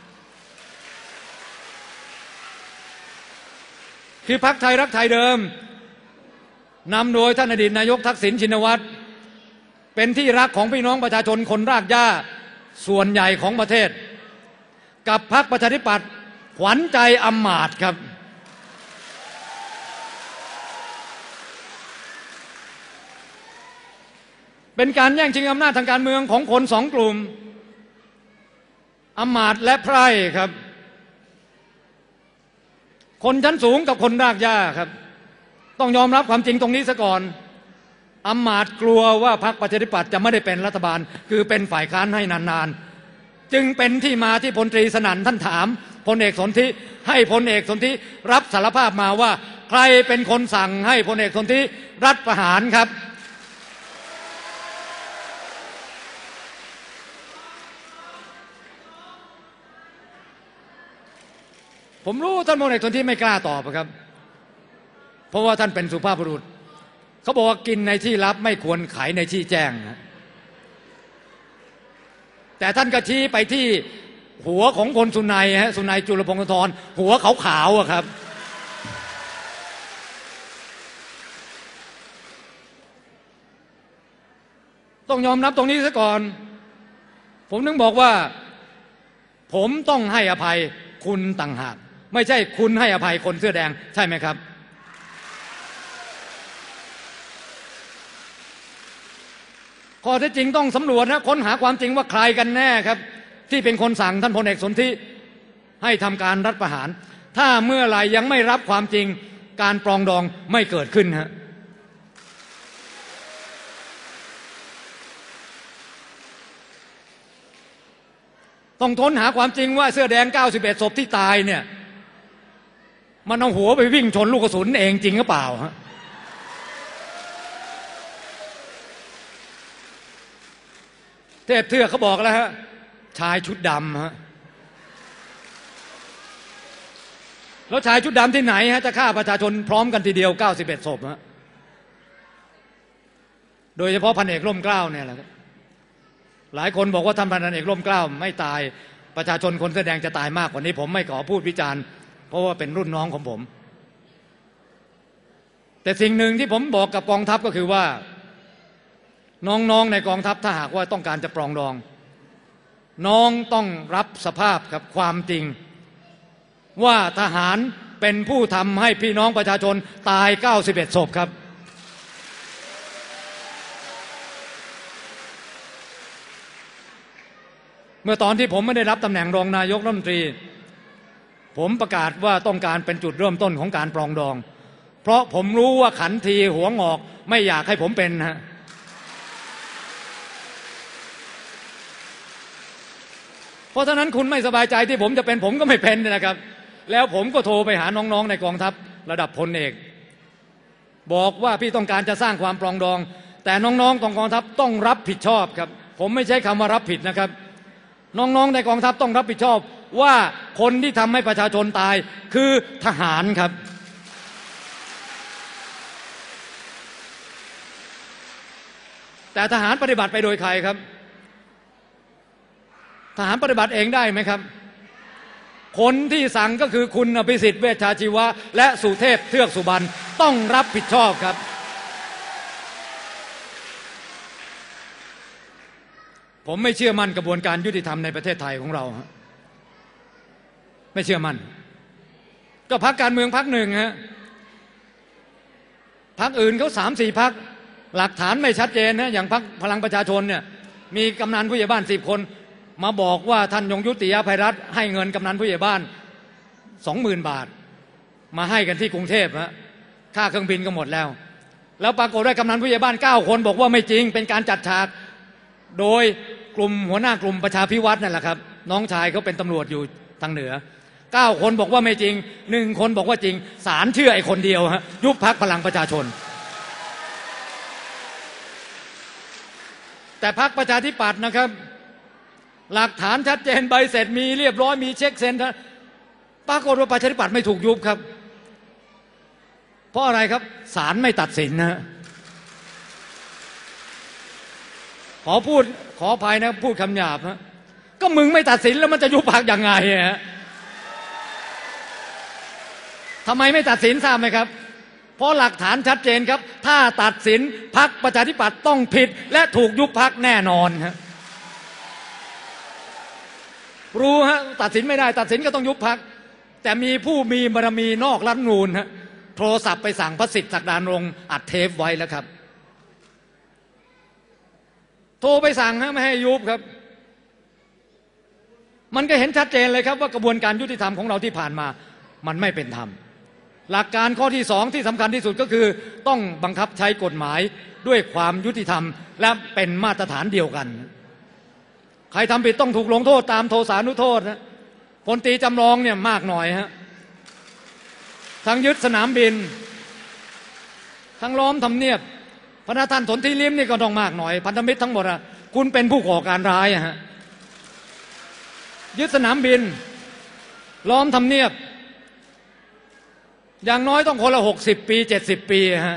คือพรรคไทยรักไทยเดิมนำโดยท่านอดีตนายกทักษิณชินวัตรเป็นที่รักของพี่น้องประชาชนคนรากหญ้าส่วนใหญ่ของประเทศกับพรรคประชาธิปัตย์ขวัญใจอำมาตย์ครับเป็นการแย่งชิงอำนาจทางการเมืองของคน2 กลุ่มอำมาตย์และไพร่ครับคนชั้นสูงกับคนรากหญ้าครับต้องยอมรับความจริงตรงนี้ซะก่อนอำมาตย์กลัวว่าพรรคประชาธิปัตย์จะไม่ได้เป็นรัฐบาลคือเป็นฝ่ายค้านให้นานๆจึงเป็นที่มาที่พลตรีสนั่นท่านถามพลเอกสนธิให้พลเอกสนธิรับสารภาพมาว่าใครเป็นคนสั่งให้พลเอกสนธิรัฐประหารครับผมรู้ท่านพลเอกสนธิไม่กล้าตอบครับเพราะว่าท่านเป็นสุภาพบุรุษเขาบอกว่ากินในที่ลับไม่ควรขายในที่แจ้งแต่ท่านก็ชี้ไปที่หัวของคนสุนัยสุนัยจุลพงศธรหัวขาวๆครับต้องยอมรับตรงนี้ซะก่อนผมนึกบอกว่าผมต้องให้อภัยคุณต่างหากไม่ใช่คุณให้อภัยคนเสื้อแดงใช่ไหมครับข้อเท็จจริงต้องสำรวจนะค้นหาความจริงว่าใครกันแน่ครับที่เป็นคนสั่งท่านพลเอกสนธิให้ทำการรัฐประหารถ้าเมื่อไหร่ยังไม่รับความจริงการปรองดองไม่เกิดขึ้นฮะต้องค้นหาความจริงว่าเสื้อแดง91 ศพที่ตายเนี่ยมันเอาหัวไปวิ่งชนลูกกระสุนเองจริงหรือเปล่าฮะเทพเทือกเขาบอกแล้วฮะชายชุดดำฮะแล้วชายชุดดำที่ไหนฮะจะฆ่าประชาชนพร้อมกันทีเดียว91 ศพฮะโดยเฉพาะพันเอกร่มเกล้าเนี่ยแหละครับหลายคนบอกว่าท่านพันเอกร่มเกล้าไม่ตายประชาชนคนแสดงจะตายมากกว่านี้ผมไม่ขอพูดวิจารณ์เพราะว่าเป็นรุ่นน้องของผมแต่สิ่งหนึ่งที่ผมบอกกับกองทัพก็คือว่าน้องๆในกองทัพถ้าหากว่าต้องการจะปรองดองน้องต้องรับสภาพครับความจริงว่าทหารเป็นผู้ทำให้พี่น้องประชาชนตาย91 ศพครับเมื่อตอนที่ผมไม่ได้รับตำแหน่งรองนายกรัฐมนตรีผมประกาศว่าต้องการเป็นจุดเริ่มต้นของการปรองดองเพราะผมรู้ว่าขันทีหัวงอกไม่อยากให้ผมเป็นฮะเพราะฉะนั้นคุณไม่สบายใจที่ผมจะเป็นผมก็ไม่เป็นนะครับแล้วผมก็โทรไปหาน้องๆในกองทัพระดับพลเอกบอกว่าพี่ต้องการจะสร้างความปรองดองแต่น้องๆของกองทัพต้องรับผิดชอบครับผมไม่ใช้คำว่ารับผิดนะครับน้องๆในกองทัพต้องรับผิดชอบว่าคนที่ทำให้ประชาชนตายคือทหารครับแต่ทหารปฏิบัติไปโดยใครครับทหารปฏิบัติเองได้ไหมครับคนที่สั่งก็คือคุณอภิสิทธิ์เวชชาชีวะและสุเทพเทือกสุบรรณต้องรับผิดชอบครับผมไม่เชื่อมั่นกระบวนการยุติธรรมในประเทศไทยของเราไม่เชื่อมั่นก็พรรคการเมืองพรรคหนึ่งฮะพรรคอื่นเขา3-4 พรรคหลักฐานไม่ชัดเจนนะอย่างพรรคพลังประชาชนเนี่ยมีกำนันผู้ใหญ่บ้าน10 คนมาบอกว่าท่านยงยุติยภัยรัตน์ให้เงินกำนันผู้ใหญ่บ้าน 20,000 บาทมาให้กันที่กรุงเทพฮะค่าเครื่องบินก็หมดแล้วแล้วปรากฏว่ากำนันผู้ใหญ่บ้าน9 คนบอกว่าไม่จริงเป็นการจัดฉากโดยกลุ่มหัวหน้ากลุ่มประชาพิวัตรนั่นแหละครับน้องชายเขาเป็นตำรวจอยู่ทางเหนือ9 คนบอกว่าไม่จริง1 คนบอกว่าจริงศาลเชื่อไอ้คนเดียวฮะยุบพรรคพลังประชาชนแต่พรรคประชาธิปัตย์นะครับหลักฐานชัดเจนใบเสร็จมีเรียบร้อยมีเช็คเซ็นปรากฏว่าประชาธิปัตย์ไม่ถูกยุบครับเพราะอะไรครับศาลไม่ตัดสินนะขออภัยนะพูดคำหยาบนะก็มึงไม่ตัดสินแล้วมันจะยุบพรรคยังไงฮะทำไมไม่ตัดสินทราบไหมครับเพราะหลักฐานชัดเจนครับถ้าตัดสินพรรคประชาธิปัตย์ต้องผิดและถูกยุบพรรคแน่นอนครับรู้ฮะตัดสินไม่ได้ตัดสินก็ต้องยุบพรรคแต่มีผู้มีบารมีนอกรัฐธรรมนูญฮะโทรศัพท์ไปสั่งพระสิทธิ์ศักดารงค์อัดเทปไว้แล้วครับโทรไปสั่งฮะไม่ให้ยุบครับมันก็เห็นชัดเจนเลยครับว่ากระบวนการยุติธรรมของเราที่ผ่านมามันไม่เป็นธรรมหลักการข้อที่2ที่สำคัญที่สุดก็คือต้องบังคับใช้กฎหมายด้วยความยุติธรรมและเป็นมาตรฐานเดียวกันใครทำผิดต้องถูกลงโทษตามโทสานุโทษนะพลตรีจำลองเนี่ยมากหน่อยฮะทั้งยึดสนามบินทั้งล้อมทำเนียบพระท่านสนธิลิ้มนี่ก็ต้องมากหน่อยพันธมิตรทั้งหมดอะคุณเป็นผู้ก่อการร้ายฮะยึดสนามบินล้อมทำเนียบอย่างน้อยต้องคนละ60 ปี70 ปีฮะ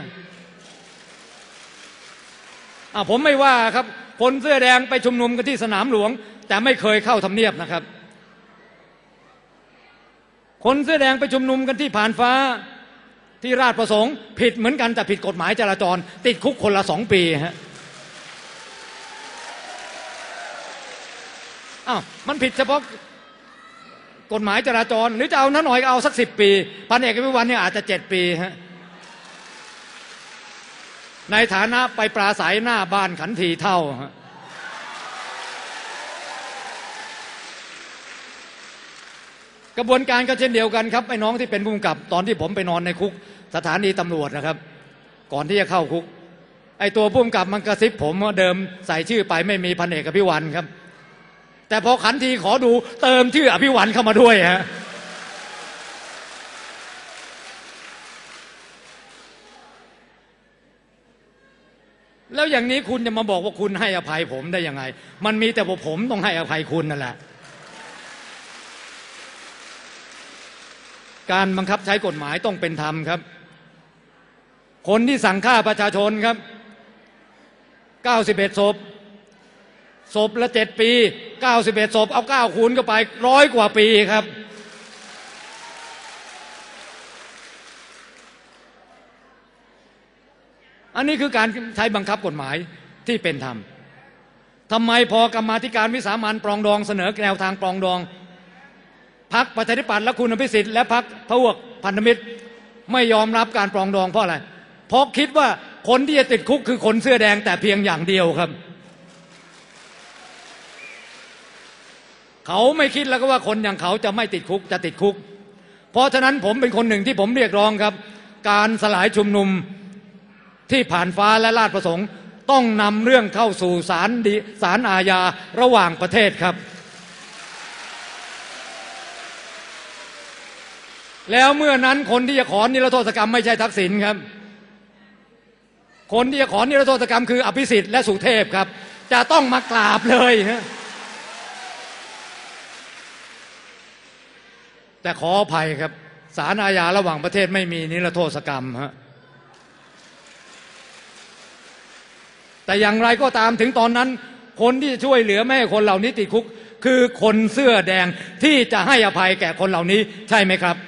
ผมไม่ว่าครับคนเสื้อแดงไปชุมนุมกันที่สนามหลวงแต่ไม่เคยเข้าทำเนียบนะครับคนเสื้อแดงไปชุมนุมกันที่ผ่านฟ้าที่ราชประสงค์ผิดเหมือนกันแต่ผิดกฎหมายจราจรติดคุกคนละ2 ปีฮะมันผิดเฉพาะกฎหมายจราจรหรือจะเอาน้าหน่อยก็เอาสัก10 ปีพันเอกวิวัฒน์เนี่ยอาจจะ7 ปีฮะในฐานะไปปราศัยหน้าบ้านขันทีเท่าฮะกระบวนการก็เช่นเดียวกันครับไอ้น้องที่เป็นผู้กำกับตอนที่ผมไปนอนในคุกสถานีตำรวจนะครับก่อนที่จะเข้าคุกไอ้ตัวผู้กำกับมันกระซิบผมว่าเดิมใส่ชื่อไปไม่มีพันเอกอภิวัฒน์ครับแต่พอขันทีขอดูเติมชื่ออภิวัฒน์เข้ามาด้วยฮะแล้วอย่างนี้คุณจะมาบอกว่าคุณให้อภัยผมได้ยังไงมันมีแต่ว่าผมต้องให้อภัยคุณนั่นแหละการบังคับใช้กฎหมายต้องเป็นธรรมครับคนที่สั่งฆ่าประชาชนครับ91 ศพละ7 ปี91 ศพเอา9 คูณเข้าไป100 กว่าปีครับอันนี้คือการใช้บังคับกฎหมายที่เป็นธรรมทำไมพอกรรมาธิการวิสามัญปรองดองเสนอแนวทางปรองดองพรรคประชาธิปัตย์และคุณอภิสิทธิ์และพรรคพวกพันธมิตรไม่ยอมรับการปรองดองเพราะอะไรเพราะคิดว่าคนที่จะติดคุกคือคนเสื้อแดงแต่เพียงอย่างเดียวครับเขาไม่คิดแล้วก็ว่าคนอย่างเขาจะไม่ติดคุกจะติดคุกเพราะฉะนั้นผมเป็นคนหนึ่งที่ผมเรียกร้องครับการสลายชุมนุมที่ผ่านฟ้าและราชประสงค์ต้องนำเรื่องเข้าสู่ศาลอาญาระหว่างประเทศครับแล้วเมื่อนั้นคนที่จะขอนิรโทษกรรมไม่ใช่ทักษิณครับคนที่จะขอนิรโทษกรรมคืออภิสิทธิ์และสุเทพครับจะต้องมากราบเลยฮะแต่ขออภัยครับศาลอาญาระหว่างประเทศไม่มีนิรโทษกรรมฮะแต่อย่างไรก็ตามถึงตอนนั้นคนที่จะช่วยเหลือไม่ให้คนเหล่านี้ติดคุกคือคนเสื้อแดงที่จะให้อภัยแก่คนเหล่านี้ใช่ไหมครับ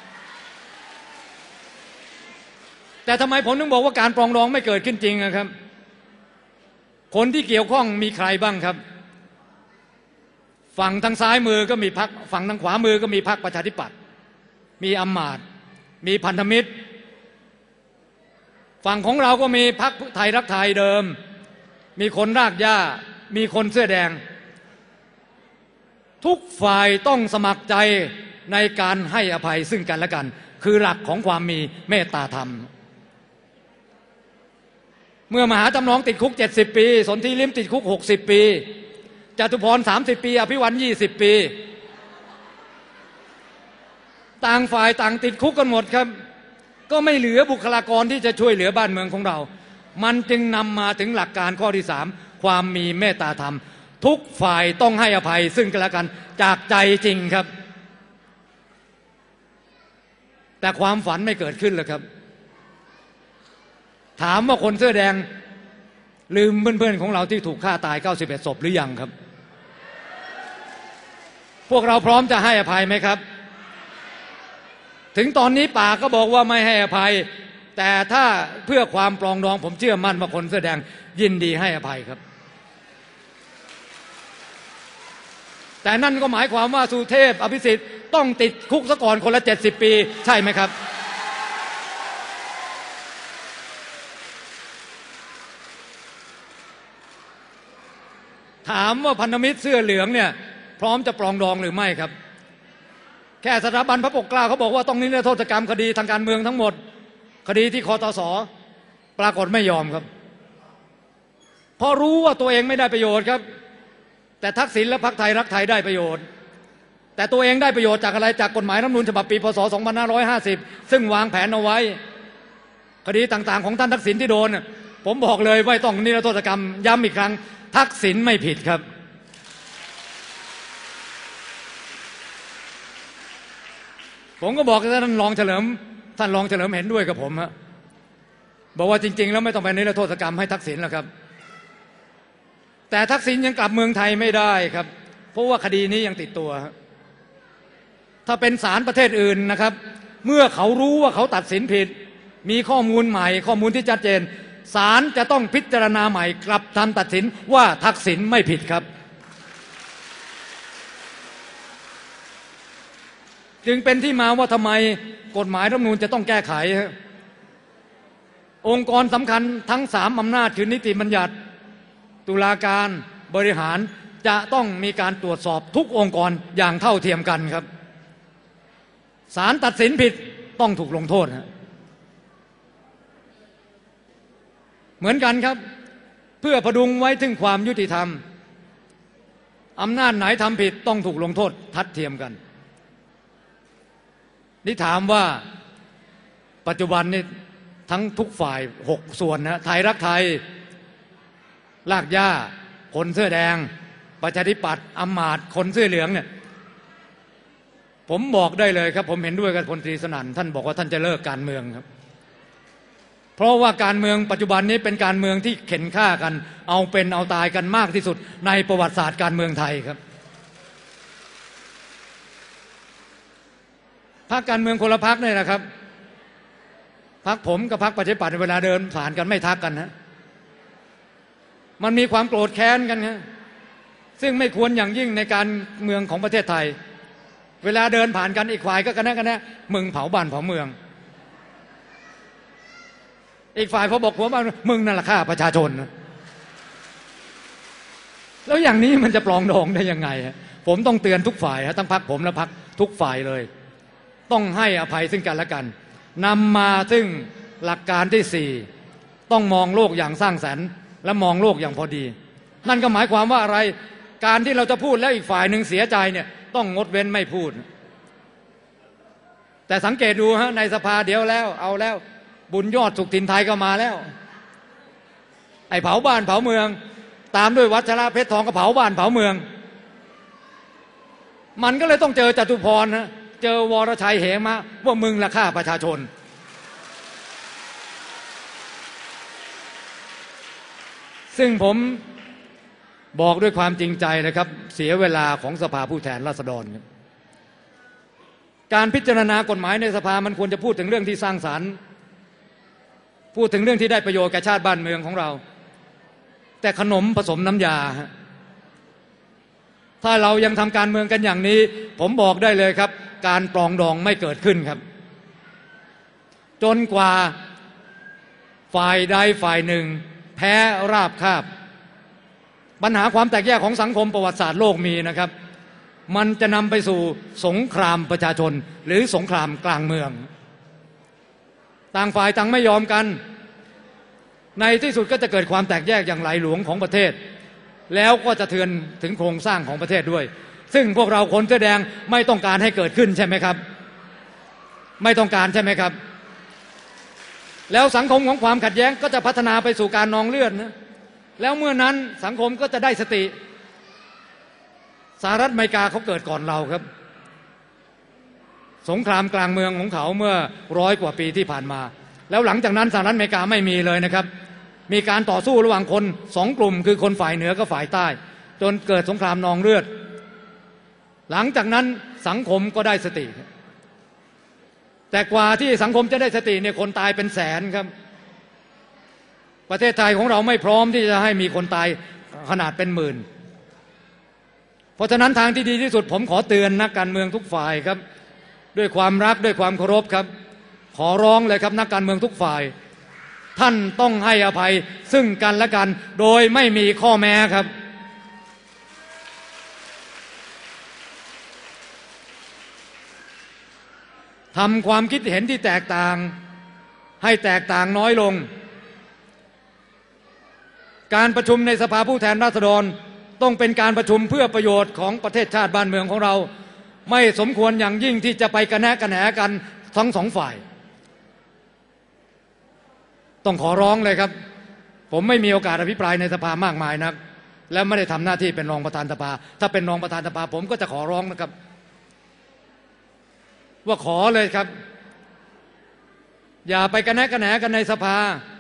แต่ทำไมผมถึงบอกว่าการปรองดองไม่เกิดขึ้นจริงนะครับคนที่เกี่ยวข้องมีใครบ้างครับฝั่งทางซ้ายมือก็มีพรรคฝั่งทางขวามือก็มีพรรคประชาธิปัตย์มีอำมาตย์มีพันธมิตรฝั่งของเราก็มีพรรคไทยรักไทยเดิมมีคนรากหญ้ามีคนเสื้อแดงทุกฝ่ายต้องสมัครใจในการให้อภัยซึ่งกันและกันคือหลักของความมีเมตตาธรรมเมื่อมหาจำลองติดคุก70 ปีสนธิลิ้มติดคุก60 ปีจตุพร30 ปีอภิวัน20 ปีต่างฝ่ายต่างติดคุกกันหมดครับก็ไม่เหลือบุคลากรที่จะช่วยเหลือบ้านเมืองของเรามันจึงนำมาถึงหลักการข้อที่3ความมีเมตตาธรรมทุกฝ่ายต้องให้อภัยซึ่งกันและกันจากใจจริงครับแต่ความฝันไม่เกิดขึ้นเลยครับถามว่าคนเสื้อแดงลืมเพื่อนๆของเราที่ถูกฆ่าตาย91 ศพหรือยังครับพวกเราพร้อมจะให้อภัยไหมครับถึงตอนนี้ปากก็บอกว่าไม่ให้อภัยแต่ถ้าเพื่อความปรองดองผมเชื่อมั่นว่าคนเสื้อแดงยินดีให้อภัยครับแต่นั่นก็หมายความว่าสุเทพอภิสิทธิ์ต้องติดคุกซะก่อนคนละ70 ปีใช่ไหมครับถามว่าพันธมิตรเสื้อเหลืองเนี่ยพร้อมจะปรองดองหรือไม่ครับแค่สถาบันพระปกเกล้าเขาบอกว่าต้องนิรโทษกรรมคดีทางการเมืองทั้งหมดคดีที่คตส.ปรากฏไม่ยอมครับเพราะรู้ว่าตัวเองไม่ได้ประโยชน์ครับแต่ทักษิณและพรรคไทยรักไทยได้ประโยชน์แต่ตัวเองได้ประโยชน์จากอะไรจากกฎหมายรัฐธรรมนูญฉบับปีพศ2550ซึ่งวางแผนเอาไว้คดีต่างๆของท่านทักษิณที่โดนผมบอกเลยไม่ต้องนิรโทษกรรมย้ำอีกครั้งทักษิณไม่ผิดครับผมก็บอกท่านรองเฉลิมเห็นด้วยกับผมฮะบอกว่าจริงๆแล้วไม่ต้องไปนิรโทษกรรมให้ทักษิณแล้วครับแต่ทักษิณยังกลับเมืองไทยไม่ได้ครับเพราะว่าคดีนี้ยังติดตัวถ้าเป็นศาลประเทศอื่นนะครับเมื่อเขารู้ว่าเขาตัดสินผิดมีข้อมูลใหม่ข้อมูลที่ชัดเจนศาลจะต้องพิจารณาใหม่กลับทำตัดสินว่าทักษิณไม่ผิดครับจึงเป็นที่มาว่าทำไมกฎหมายรัฐธรรมนูญจะต้องแก้ไของค์กรสำคัญทั้ง3 อำนาจคือนิติบัญญัติตุลาการบริหารจะต้องมีการตรวจสอบทุกองค์กรอย่างเท่าเทียมกันครับศาลตัดสินผิดต้องถูกลงโทษเหมือนกันครับเพื่อพดุงไว้ถึงความยุติธรรมอำนาจไหนทำผิดต้องถูกลงโทษทัดเทียมกันนี่ถามว่าปัจจุบันนี้ทั้งทุกฝ่าย6 ส่วนนะไทยรักไทยรากหญ้าคนเสื้อแดงประชาธิปัตย์อำมาตย์คนเสื้อเหลืองเนี่ยผมบอกได้เลยครับผมเห็นด้วยกับพลตรีสนั่นท่านบอกว่าท่านจะเลิกการเมืองครับเพราะว่าการเมืองปัจจุบันนี้เป็นการเมืองที่เข็นฆ่ากันเอาเป็นเอาตายกันมากที่สุดในประวัติศาสตร์การเมืองไทยครับพรรคการเมืองคนละพรรคเนี่ยนะครับพรรคผมกับพรรคประชาธิปัตย์เวลาเดินผ่านกันไม่ทักกันนะมันมีความโกรธแค้นกันนะซึ่งไม่ควรอย่างยิ่งในการเมืองของประเทศไทยเวลาเดินผ่านกันอีกฝ่ายก็กันนะมึงเผาบ้านเผาเมืองอีกฝ่ายพอบอกว่ามึงนั่นแหละฆ่าประชาชนแล้วอย่างนี้มันจะปรองดองได้ยังไงผมต้องเตือนทุกฝ่ายทั้งพรรคผมและพรรคทุกฝ่ายเลยต้องให้อภัยซึ่งกันและกันนำมาซึ่งหลักการที่4ต้องมองโลกอย่างสร้างสรรค์และมองโลกอย่างพอดีนั่นก็หมายความว่าอะไรการที่เราจะพูดแล้วอีกฝ่ายหนึ่งเสียใจเนี่ยต้องงดเว้นไม่พูดแต่สังเกตดูฮะในสภาเดี๋ยวแล้วเอาแล้วบุญยอดสุขถิ่นไทยก็มาแล้วไอ้เผาบ้านเผาเมืองตามด้วยวัชระเพชรทองก็เผาบ้านเผาเมืองมันก็เลยต้องเจอจตุพรนะเจอวรชัยเหมะว่ามึงละฆ่าประชาชนซึ่งผมบอกด้วยความจริงใจนะครับเสียเวลาของสภาผู้แทนราษฎรครับการพิจารณากฎหมายในสภามันควรจะพูดถึงเรื่องที่สร้างสรรค์พูดถึงเรื่องที่ได้ประโยชน์แก่ชาติบ้านเมืองของเราแต่ขนมผสมน้ำยาถ้าเรายังทำการเมืองกันอย่างนี้ผมบอกได้เลยครับการปรองดองไม่เกิดขึ้นครับจนกว่าฝ่ายใดฝ่ายหนึ่งแพ้ราบคาบปัญหาความแตกแยกของสังคมประวัติศาสตร์โลกมีนะครับมันจะนำไปสู่สงครามประชาชนหรือสงครามกลางเมืองต่างฝ่ายต่างไม่ยอมกันในที่สุดก็จะเกิดความแตกแยกอย่างไหลหลวงของประเทศแล้วก็จะเทือนถึงโครงสร้างของประเทศด้วยซึ่งพวกเราคนเสื้อแดงไม่ต้องการให้เกิดขึ้นใช่ไหมครับไม่ต้องการใช่ไหมครับแล้วสังคมของความขัดแย้งก็จะพัฒนาไปสู่การนองเลือดนะแล้วเมื่อนั้นสังคมก็จะได้สติสหรัฐอเมริกาเขาเกิดก่อนเราครับสงครามกลางเมืองของเขาเมื่อ100 กว่าปีที่ผ่านมาแล้วหลังจากนั้นสหรัฐอเมริกาไม่มีเลยนะครับมีการต่อสู้ระหว่างคน2 กลุ่มคือคนฝ่ายเหนือกับฝ่ายใต้จนเกิดสงครามนองเลือดหลังจากนั้นสังคมก็ได้สติแต่กว่าที่สังคมจะได้สติเนี่ยคนตายเป็นแสนครับประเทศไทยของเราไม่พร้อมที่จะให้มีคนตายขนาดเป็นหมื่นเพราะฉะนั้นทางที่ดีที่สุดผมขอเตือนนักการเมืองทุกฝ่ายครับด้วยความรักด้วยความเคารพครับขอร้องเลยครับนักการเมืองทุกฝ่ายท่านต้องให้อภัยซึ่งกันและกันโดยไม่มีข้อแม้ครับทำความคิดเห็นที่แตกต่างให้แตกต่างน้อยลงการประชุมในสภาผู้แทนราษฎรต้องเป็นการประชุมเพื่อประโยชน์ของประเทศชาติบ้านเมืองของเราไม่สมควรอย่างยิ่งที่จะไปกระแนะกระแหนกันทั้ง2 ฝ่ายต้องขอร้องเลยครับผมไม่มีโอกาสอภิปรายในสภามากมายนักและไม่ได้ทำหน้าที่เป็นรองประธานสภาถ้าเป็นรองประธานสภาผมก็จะขอร้องนะครับว่าขอเลยครับอย่าไปกระแนะกระแหนกันในสภา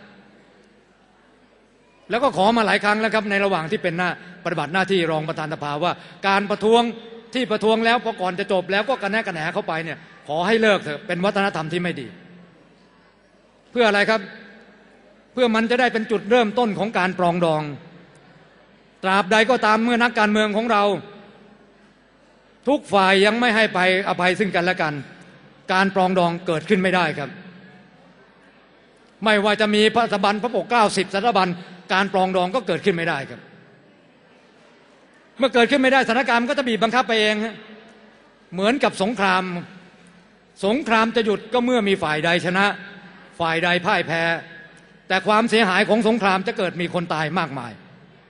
แล้วก็ขอมาหลายครั้งแล้วครับในระหว่างที่เป็นปฏิบัติหน้าที่รองประธานสภาว่าการประท้วงที่ประท้วงแล้วพอก่อนจะจบแล้วก็กระแนะกระแหนเข้าไปเนี่ยขอให้เลิกเถอะเป็นวัฒนธรรมที่ไม่ดีเพื่ออะไรครับเพื่อมันจะได้เป็นจุดเริ่มต้นของการปรองดองตราบใดก็ตามเมื่อนักการเมืองของเราทุกฝ่ายยังไม่ให้ไปอภัยซึ่งกันและกันการปรองดองเกิดขึ้นไม่ได้ครับไม่ว่าจะมีพระสถาบันพระปกเกล้า10 สถาบันการปรองดองก็เกิดขึ้นไม่ได้ครับเมื่อเกิดขึ้นไม่ได้สถานการณ์ก็จะบีบบังคับไปเองเหมือนกับสงครามจะหยุดก็เมื่อมีฝ่ายใดชนะฝ่ายใดพ่ายแพ้แต่ความเสียหายของสงครามจะเกิดมีคนตายมากมาย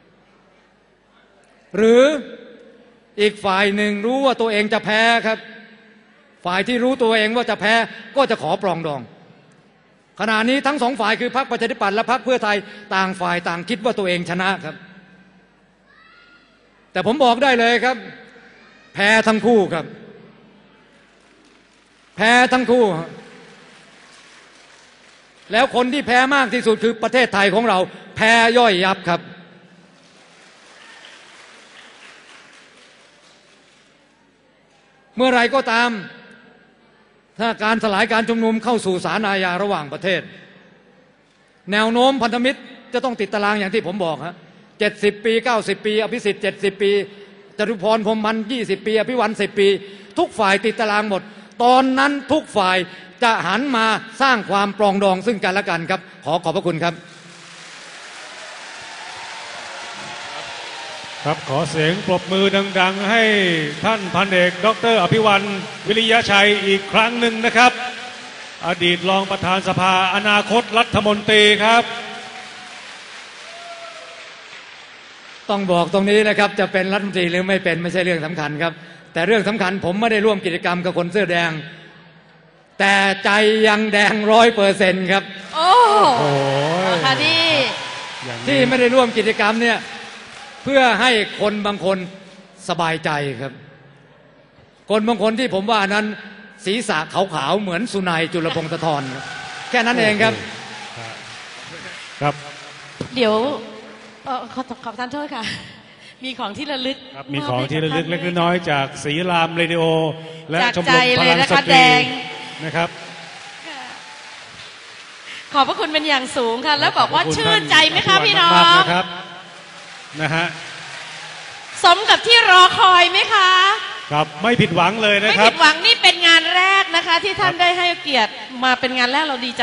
หรืออีกฝ่ายหนึ่งรู้ว่าตัวเองจะแพ้ครับฝ่ายที่รู้ตัวเองว่าจะแพ้ก็จะขอปรองดองขณะนี้ทั้ง2 ฝ่ายคือพรรคประชาธิปัตย์และพรรคเพื่อไทยต่างฝ่ายต่างคิดว่าตัวเองชนะครับแต่ผมบอกได้เลยครับแพ้ทั้งคู่ครับแพ้ทั้งคู่แล้วคนที่แพ้มากที่สุดคือประเทศไทยของเราแพ้ย่อยยับครับเมื่อไรก็ตามถ้าการสลายการชุมนุมเข้าสู่ศาลอาญาระหว่างประเทศแนวโน้มพันธมิตรจะต้องติดตารางอย่างที่ผมบอกฮะ70 ปี90 ปีอภิสิทธิ์70 ปีจตุพรพรหมพันธ์20 ปีอภิวัน10 ปีทุกฝ่ายติดตารางหมดตอนนั้นทุกฝ่ายจะหันมาสร้างความปรองดองซึ่งกันและกันครับขอบพระคุณครับครับขอเสียงปรบมือดังๆให้ท่านพันเอกดร.อภิวันวิริยะชัยอีกครั้งหนึ่งนะครับอดีตรองประธานสภาอนาคตรัฐมนตรีครับต้องบอกตรงนี้นะครับจะเป็นรัฐมนตรีหรือไม่เป็นไม่ใช่เรื่องสำคัญครับแต่เรื่องสำคัญผมไม่ได้ร่วมกิจกรรมกับคนเสื้อแดงแต่ใจยังแดง100%ครับโอ้โหค่ะที่ไม่ได้ร่วมกิจกรรมเนี่ยเพื่อให้คนบางคนสบายใจครับคนบางคนที่ผมว่านั้นศีรษะขาวๆเหมือนสุนัยจุลพงษ์สะทอนแค่นั้นเองครับครับเดี๋ยวขอประทานโทษค่ะมีของที่ระลึกครับมีของที่ระลึกเล็กน้อยจากศรีรามเรดิโอและชมรมพลังสตรีนะครับขอบพระคุณเป็นอย่างสูงค่ะแล้วบอกว่าชื่นใจไหมคะพี่น้องนะฮะสมกับที่รอคอยไหมคะครับไม่ผิดหวังเลยนะไม่ครับผิดหวังนี่เป็นงานแรกนะคะ ที่ท่านได้ให้เกียรติมาเป็นงานแรกเราดีใจ